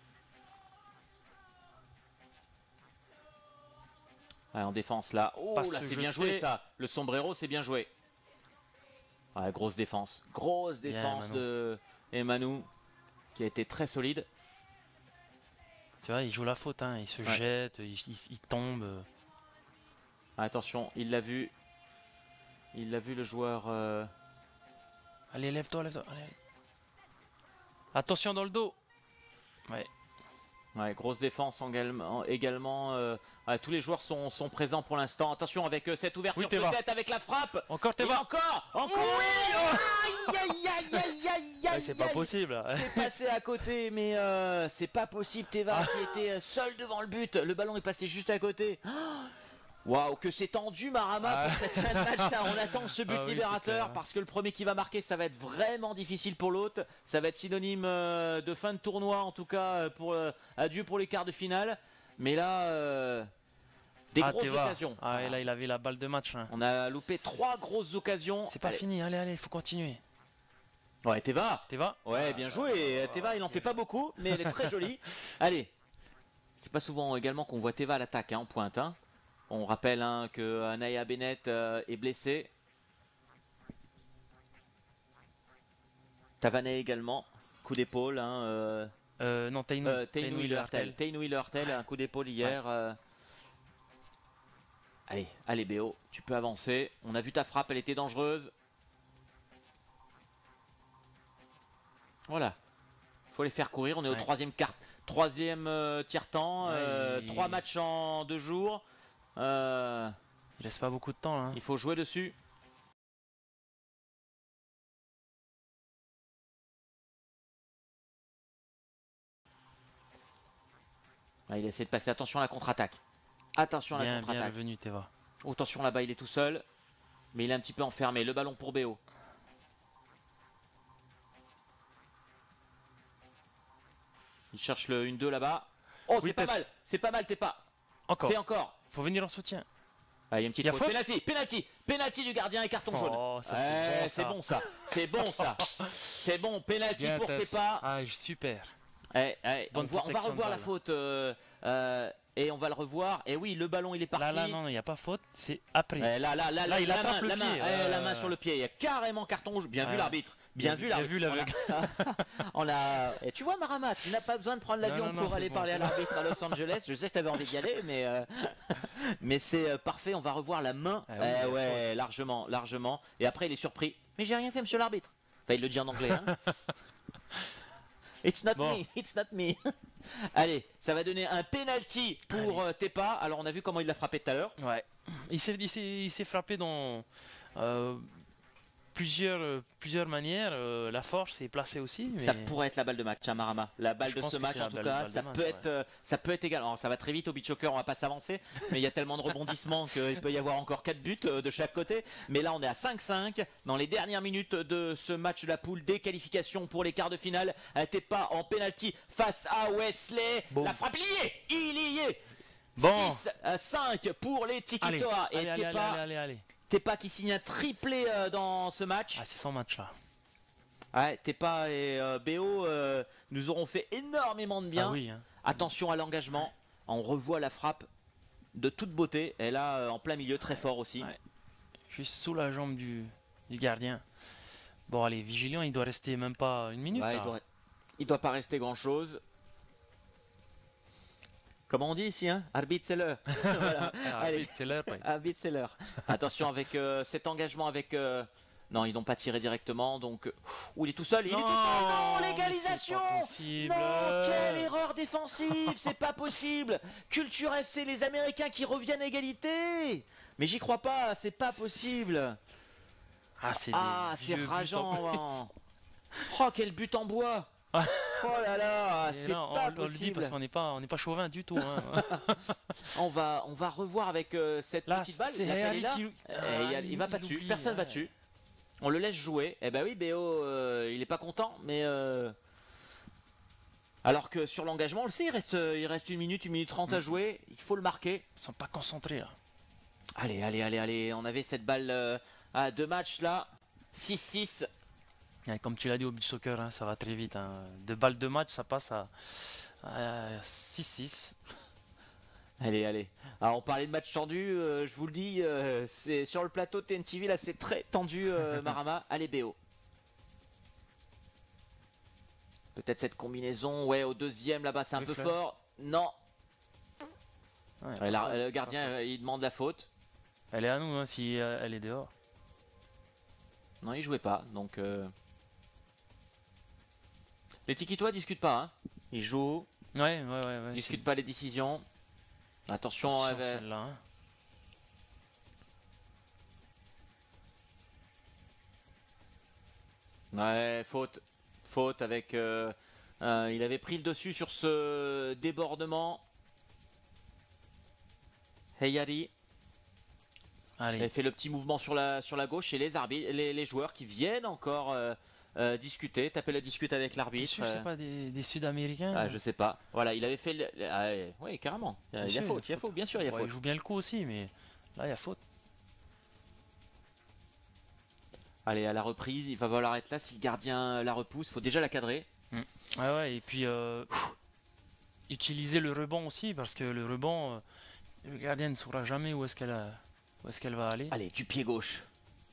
Ouais, en défense là. Oh Passe là, c'est bien jetée. joué ça. Le sombrero, c'est bien joué. Ouais, grosse défense. Grosse défense Manu. de Emmanou qui a été très solide. Tu vois, il joue la faute, hein. Il se Ouais. jette, il tombe. Attention, il l'a vu. Il l'a vu le joueur. Allez, lève-toi, lève-toi. Allez. Attention dans le dos. Ouais. Ouais, grosse défense également. Tous les joueurs sont présents pour l'instant. Attention avec cette ouverture Oui, Teva. peut-être avec la frappe. Encore, t'es Et va. encore. Oui. Aïe, aïe, aïe, aïe, aïe, aïe, C'est pas aïe. possible. C'est passé à côté, mais c'est pas possible. Teva qui était seul devant le but. Le ballon est passé juste à côté. Waouh, que c'est tendu, Marama, pour cette fin de match. Là. On attend ce but Ah oui, c'est libérateur clair. parce que le premier qui va marquer, ça va être vraiment difficile pour l'autre. Ça va être synonyme de fin de tournoi, en tout cas, pour adieu pour les quarts de finale. Mais là, des grosses Teva. occasions. Ah, et Voilà. là, il avait la balle de match. Hein. On a loupé 3 grosses occasions. C'est pas Allez. fini. Allez, allez, il faut continuer. Ouais, Teva. Teva. Ouais, bien joué. Teva, il en fait pas beaucoup, mais elle est très jolie. Allez. C'est pas souvent également qu'on voit Teva à l'attaque, hein, en pointe. Hein. On rappelle hein, que Anaya Bennett est blessé. Tavané également. Coup d'épaule. Hein, Non, Tainu. Tainu Hiller-Tel, un coup d'épaule hier. Allez, allez BO, tu peux avancer. On a vu ta frappe, elle était dangereuse. Voilà. Faut les faire courir. On est au Ouais. troisième tiers-temps. Ouais, 3 matchs en 2 jours. Il laisse pas beaucoup de temps. Hein. Il faut jouer dessus. Ah, il essaie de passer. Attention à la contre-attaque. Attention à la Bien, bien contre-attaque. revenu, Teva. Oh, attention là-bas, il est tout seul. Mais il est un petit peu enfermé. Le ballon pour BO. Il cherche le 1-2 là-bas. Oh, Oui, c'est pas Peps. mal. C'est pas mal, t'es pas. Encore. C'est encore. Faut venir en soutien. Ah, il y a une petite Il y a faute. faute. Penalty du gardien et carton jaune. Oh, ça, Ouais, c'est bon, C'est bon ça. C'est bon, penalty Bien, pour Peps. Tepa. Ah, super. On Bonne va protection revoir de la balle. faute et on va le revoir. Et oui, le ballon il est parti. Là, non, il n'y a pas faute, c'est après. Là, il la attrape main, le pied. la main sur le pied. Il y a carrément carton rouge. Bien vu Ouais. l'arbitre. Bien vu l'arbitre. l'aveugle. On a. Et tu vois Marama, tu n'as pas besoin de prendre l'avion Non, pour c'est aller bon, parler à c'est l'arbitre à Los Angeles. Je sais que tu avais envie d'y aller, mais c'est parfait. On va revoir la main. Ah oui, il y a Ouais, largement. Et après il est surpris. Mais j'ai rien fait, monsieur l'arbitre. Enfin, il le dit en anglais. Hein. It's not Bon. me, it's not me. Allez, ça va donner un penalty pour Tepa. Alors on a vu comment il l'a frappé tout à l'heure. Ouais. Il s'est frappé dans plusieurs manières. La force est placée aussi. Mais... Ça pourrait être la balle de match, hein, Marama. La balle Je de pense ce que match c'est en la tout balle cas, de ça match, peut être, ça peut être égal. Alors, ça va très vite au beach soccer, on va pas s'avancer, mais il y a tellement de rebondissements qu'il peut y avoir encore 4 buts de chaque côté. Mais là, on est à 5-5 dans les dernières minutes de ce match de la poule des qualifications pour les quarts de finale. Tepa en penalty face à Wesley. Boum. La frappe, il y est. Bon. 6-5 pour les Allez, Tikitoa et allez. Tepa qui signe un triplé dans ce match. Ah, c'est son match là. Ouais, Tepa et BO nous auront fait énormément de bien. Ah oui, hein. Attention à l'engagement. On revoit la frappe de toute beauté. Et là, en plein milieu, très fort aussi. Ouais. Juste sous la jambe du gardien. Bon, allez, vigilant, il doit rester même pas une minute. Ouais, Là. il doit pas rester grand-chose. Comment on dit ici, hein? Arbitre, c'est l'heure. Voilà. Allez, C'est l'heure. Ouais. arbitre, c'est l'heure. Attention avec cet engagement avec... Non, ils n'ont pas tiré directement, donc... Ouh, il est tout seul, il est tout seul. Non, l'égalisation. Non, quelle erreur défensive, c'est pas possible. Culture FC, les Américains qui reviennent à égalité. Mais j'y crois pas, c'est pas possible. Ah, c'est rageant. Oh, quel but en bois. Oh là là, c'est pas possible. On le dit parce qu'on n'est pas chauvin du tout. Hein. on va revoir avec cette là, petite balle. C'est il va pas dessus, personne va dessus. On le laisse jouer. Eh ben oui, BO, il est pas content, mais alors que sur l'engagement, on le sait, il reste 1 minute 30 à jouer. Il faut le marquer. Ils sont pas concentrés là. Allez. On avait cette balle à 2 matchs là. 6-6. Et comme tu l'as dit au beach soccer, hein, ça va très vite. Hein. 2 balles de match, ça passe à 6-6. Allez. Alors on parlait de match tendu, je vous le dis, c'est sur le plateau de TNTV, là c'est très tendu Marama. Allez BO. Peut-être cette combinaison, ouais, au deuxième là-bas c'est un peu fort. Non. Ouais, le gardien il demande la faute. Elle est à nous hein, si elle est dehors. Non, il jouait pas, donc... Les Tikitois discutent pas, hein. Ils jouent. Ouais. Discutent pas les décisions. Attention avec... celle-là. Hein. Ouais, faute avec... il avait pris le dessus sur ce débordement. Heyari. Allez. Elle fait le petit mouvement sur la gauche et les arbitres, les joueurs qui viennent encore discuter, taper la discute avec l'arbitre. C'est pas des Sud-Américains. Ah, je sais pas. Voilà, il avait fait. Oui, carrément. Il y a faute, bien sûr, il y a faute. Il joue bien le coup aussi, mais là il y a faute. Allez, à la reprise, il va falloir être là si le gardien la repousse. Il faut déjà la cadrer. Ouais, et puis utiliser le rebond aussi, parce que le rebond, le gardien ne saura jamais où est-ce qu'elle va aller. Allez, du pied gauche.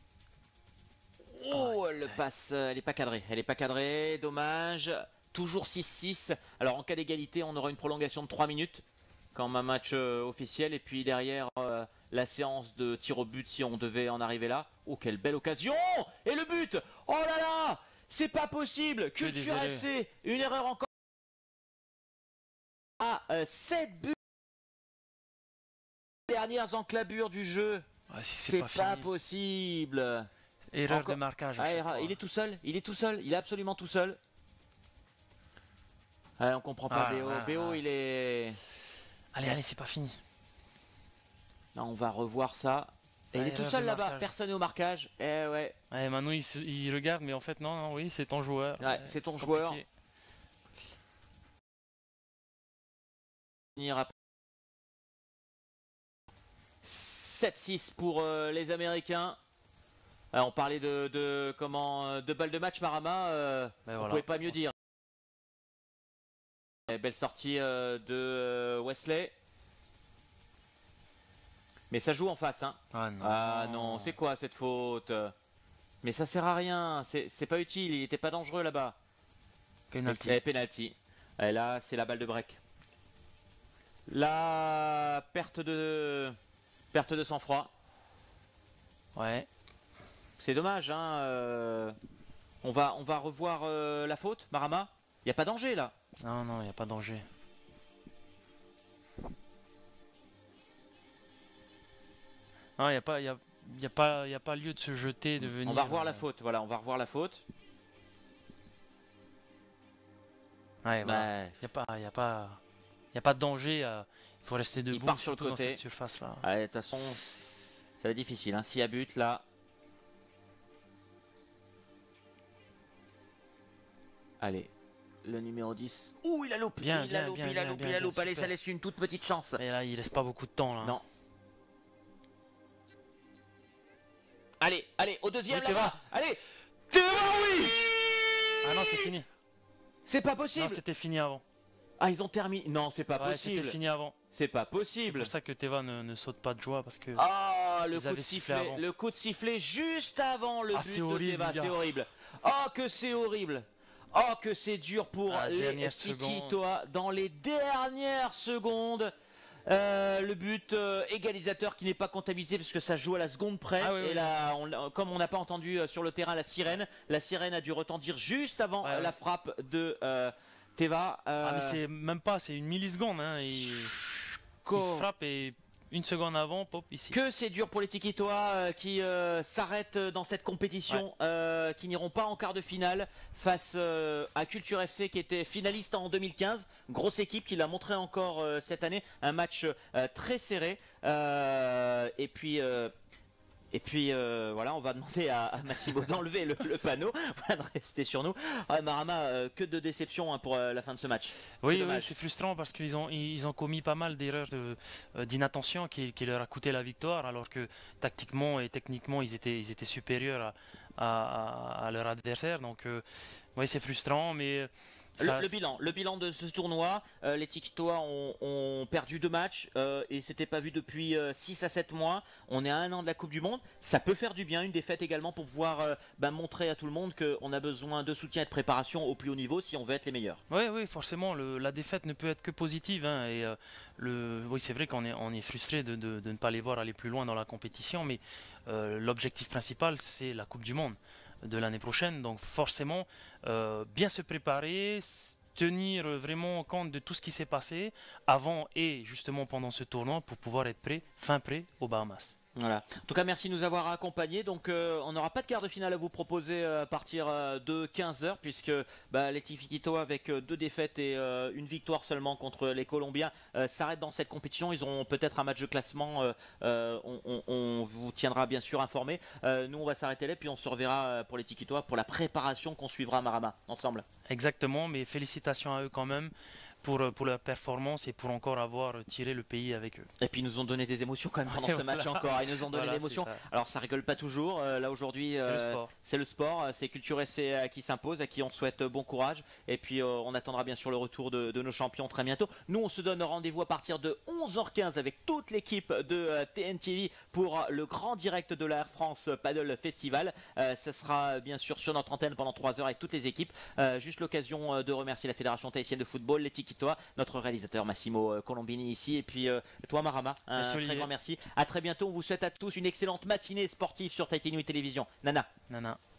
Oh, elle passe, elle n'est pas cadrée. Elle n'est pas cadrée, dommage. Toujours 6-6. Alors en cas d'égalité, on aura une prolongation de 3 minutes comme un match officiel. Et puis derrière, la séance de tir au but si on devait en arriver là. Oh, quelle belle occasion! Et le but! Oh là là! C'est pas possible! Culture FC, une erreur encore. Ah, 7 buts. Dernières enclabures du jeu. Ouais, c'est pas possible. Erreur de marquage. Il est tout seul, il est absolument tout seul. On comprend pas BO, il est... Allez, c'est pas fini. Non, on va revoir ça. Et il est tout seul là-bas, personne n'est au marquage. Ouais, maintenant il regarde, mais en fait non, oui, c'est ton joueur. Ouais, c'est ton joueur. 7-6 pour les Américains. On parlait de balles de match, Marama. Vous pouvez pas mieux dire. Belle sortie de Wesley. Mais ça joue en face. Hein. Ah non, c'est quoi cette faute? Mais ça sert à rien. C'est pas utile. Il était pas dangereux là-bas. Penalty. Penalty. Et là, c'est la balle de break. La perte de sang-froid. Ouais. C'est dommage, hein. On va revoir la faute, Marama. Il n'y a pas danger là. Non, il n'y a pas danger. Non, il n'y a pas lieu de se jeter, de venir. On va revoir la faute, voilà, on va revoir la faute. Ouais, voilà. Il n'y a pas de danger. Il faut rester debout. Il part sur le côté. Dans cette surface là. De toute façon, ça va être difficile. Hein. S'il y a but là. Allez, le numéro 10. Ouh, il a loupé. Il a loupé. Allez, ça laisse une toute petite chance. Et là, il laisse pas beaucoup de temps là. Non. Allez, au deuxième là-bas. Allez. Oui. Ah non, c'est fini. C'est pas possible. Non, c'était fini avant. Ah, ils ont terminé. Non, c'est pas Ouais, possible. c'était fini avant. C'est pas C'est possible. pour ça que Teva ne saute pas de joie parce que. Ah, Ils avaient sifflé avant. le coup de sifflet juste avant le Ah, but c'est de horrible, Teva, les gars. c'est horrible. Oh, que c'est horrible. Oh, que c'est dur pour Ah, les dernière Tikitoa dans les dernières secondes. Le but égalisateur qui n'est pas comptabilisé parce que ça joue à la seconde près. Ah oui, et oui. là, comme on n'a pas entendu sur le terrain la sirène a dû retentir juste avant Ouais, la ouais. frappe de Teva. Ah, mais c'est même pas, c'est une milliseconde. Hein. Il frappe et une seconde avant, pop, ici. Que c'est dur pour les Tikitoa qui s'arrêtent dans cette compétition, qui n'iront pas en quart de finale face à Culture FC qui était finaliste en 2015. Grosse équipe qui l'a montré encore cette année. Un match très serré. Et puis voilà, on va demander à Massimo d'enlever le panneau, voilà, de rester sur nous. Ouais, Marama, que de déception hein, pour la fin de ce match. Oui, c'est frustrant parce qu'ils ont commis pas mal d'erreurs d'inattention qui leur a coûté la victoire, alors que tactiquement et techniquement ils étaient supérieurs à leur adversaire. Donc oui, c'est frustrant, mais le bilan de ce tournoi, les Tikitoa ont perdu 2 matchs et s'était pas vu depuis 6 à 7 mois. On est à 1 an de la Coupe du Monde. Ça peut faire du bien, une défaite également pour pouvoir montrer à tout le monde qu'on a besoin de soutien et de préparation au plus haut niveau si on veut être les meilleurs. Oui, forcément, la défaite ne peut être que positive. Hein, et oui, c'est vrai qu'on est frustré de ne pas les voir aller plus loin dans la compétition, mais l'objectif principal, c'est la Coupe du Monde de l'année prochaine. Donc forcément, bien se préparer, tenir vraiment compte de tout ce qui s'est passé avant et justement pendant ce tournoi pour pouvoir être fin prêt aux Bahamas. Voilà. En tout cas, merci de nous avoir accompagnés. Donc, on n'aura pas de quart de finale à vous proposer à partir de 15h, puisque les Tikitoa, avec 2 défaites et une victoire seulement contre les Colombiens, s'arrêtent dans cette compétition. Ils auront peut-être un match de classement. On vous tiendra bien sûr informé. Nous, on va s'arrêter là, puis on se reverra pour les Tikitoa pour la préparation qu'on suivra à Marama ensemble. Exactement, mais félicitations à eux quand même pour leur performance et pour encore avoir tiré le pays avec eux. Et puis ils nous ont donné des émotions quand même pendant ce match encore. Ils nous ont donné des émotions. Alors ça rigole pas toujours. Là aujourd'hui, c'est le sport. C'est Culture FC qui s'impose, à qui on souhaite bon courage. Et puis on attendra bien sûr le retour de nos champions très bientôt. Nous on se donne rendez-vous à partir de 11h15 avec toute l'équipe de TNTV pour le grand direct de la Air France Paddle Festival. Ça sera bien sûr sur notre antenne pendant 3 heures avec toutes les équipes. Juste l'occasion de remercier la Fédération tahitienne de football, les Tikitoa, notre réalisateur Massimo Colombini ici, et puis toi Marama, un très grand merci. À très bientôt, on vous souhaite à tous une excellente matinée sportive sur Tahiti Nui Télévision. Nana.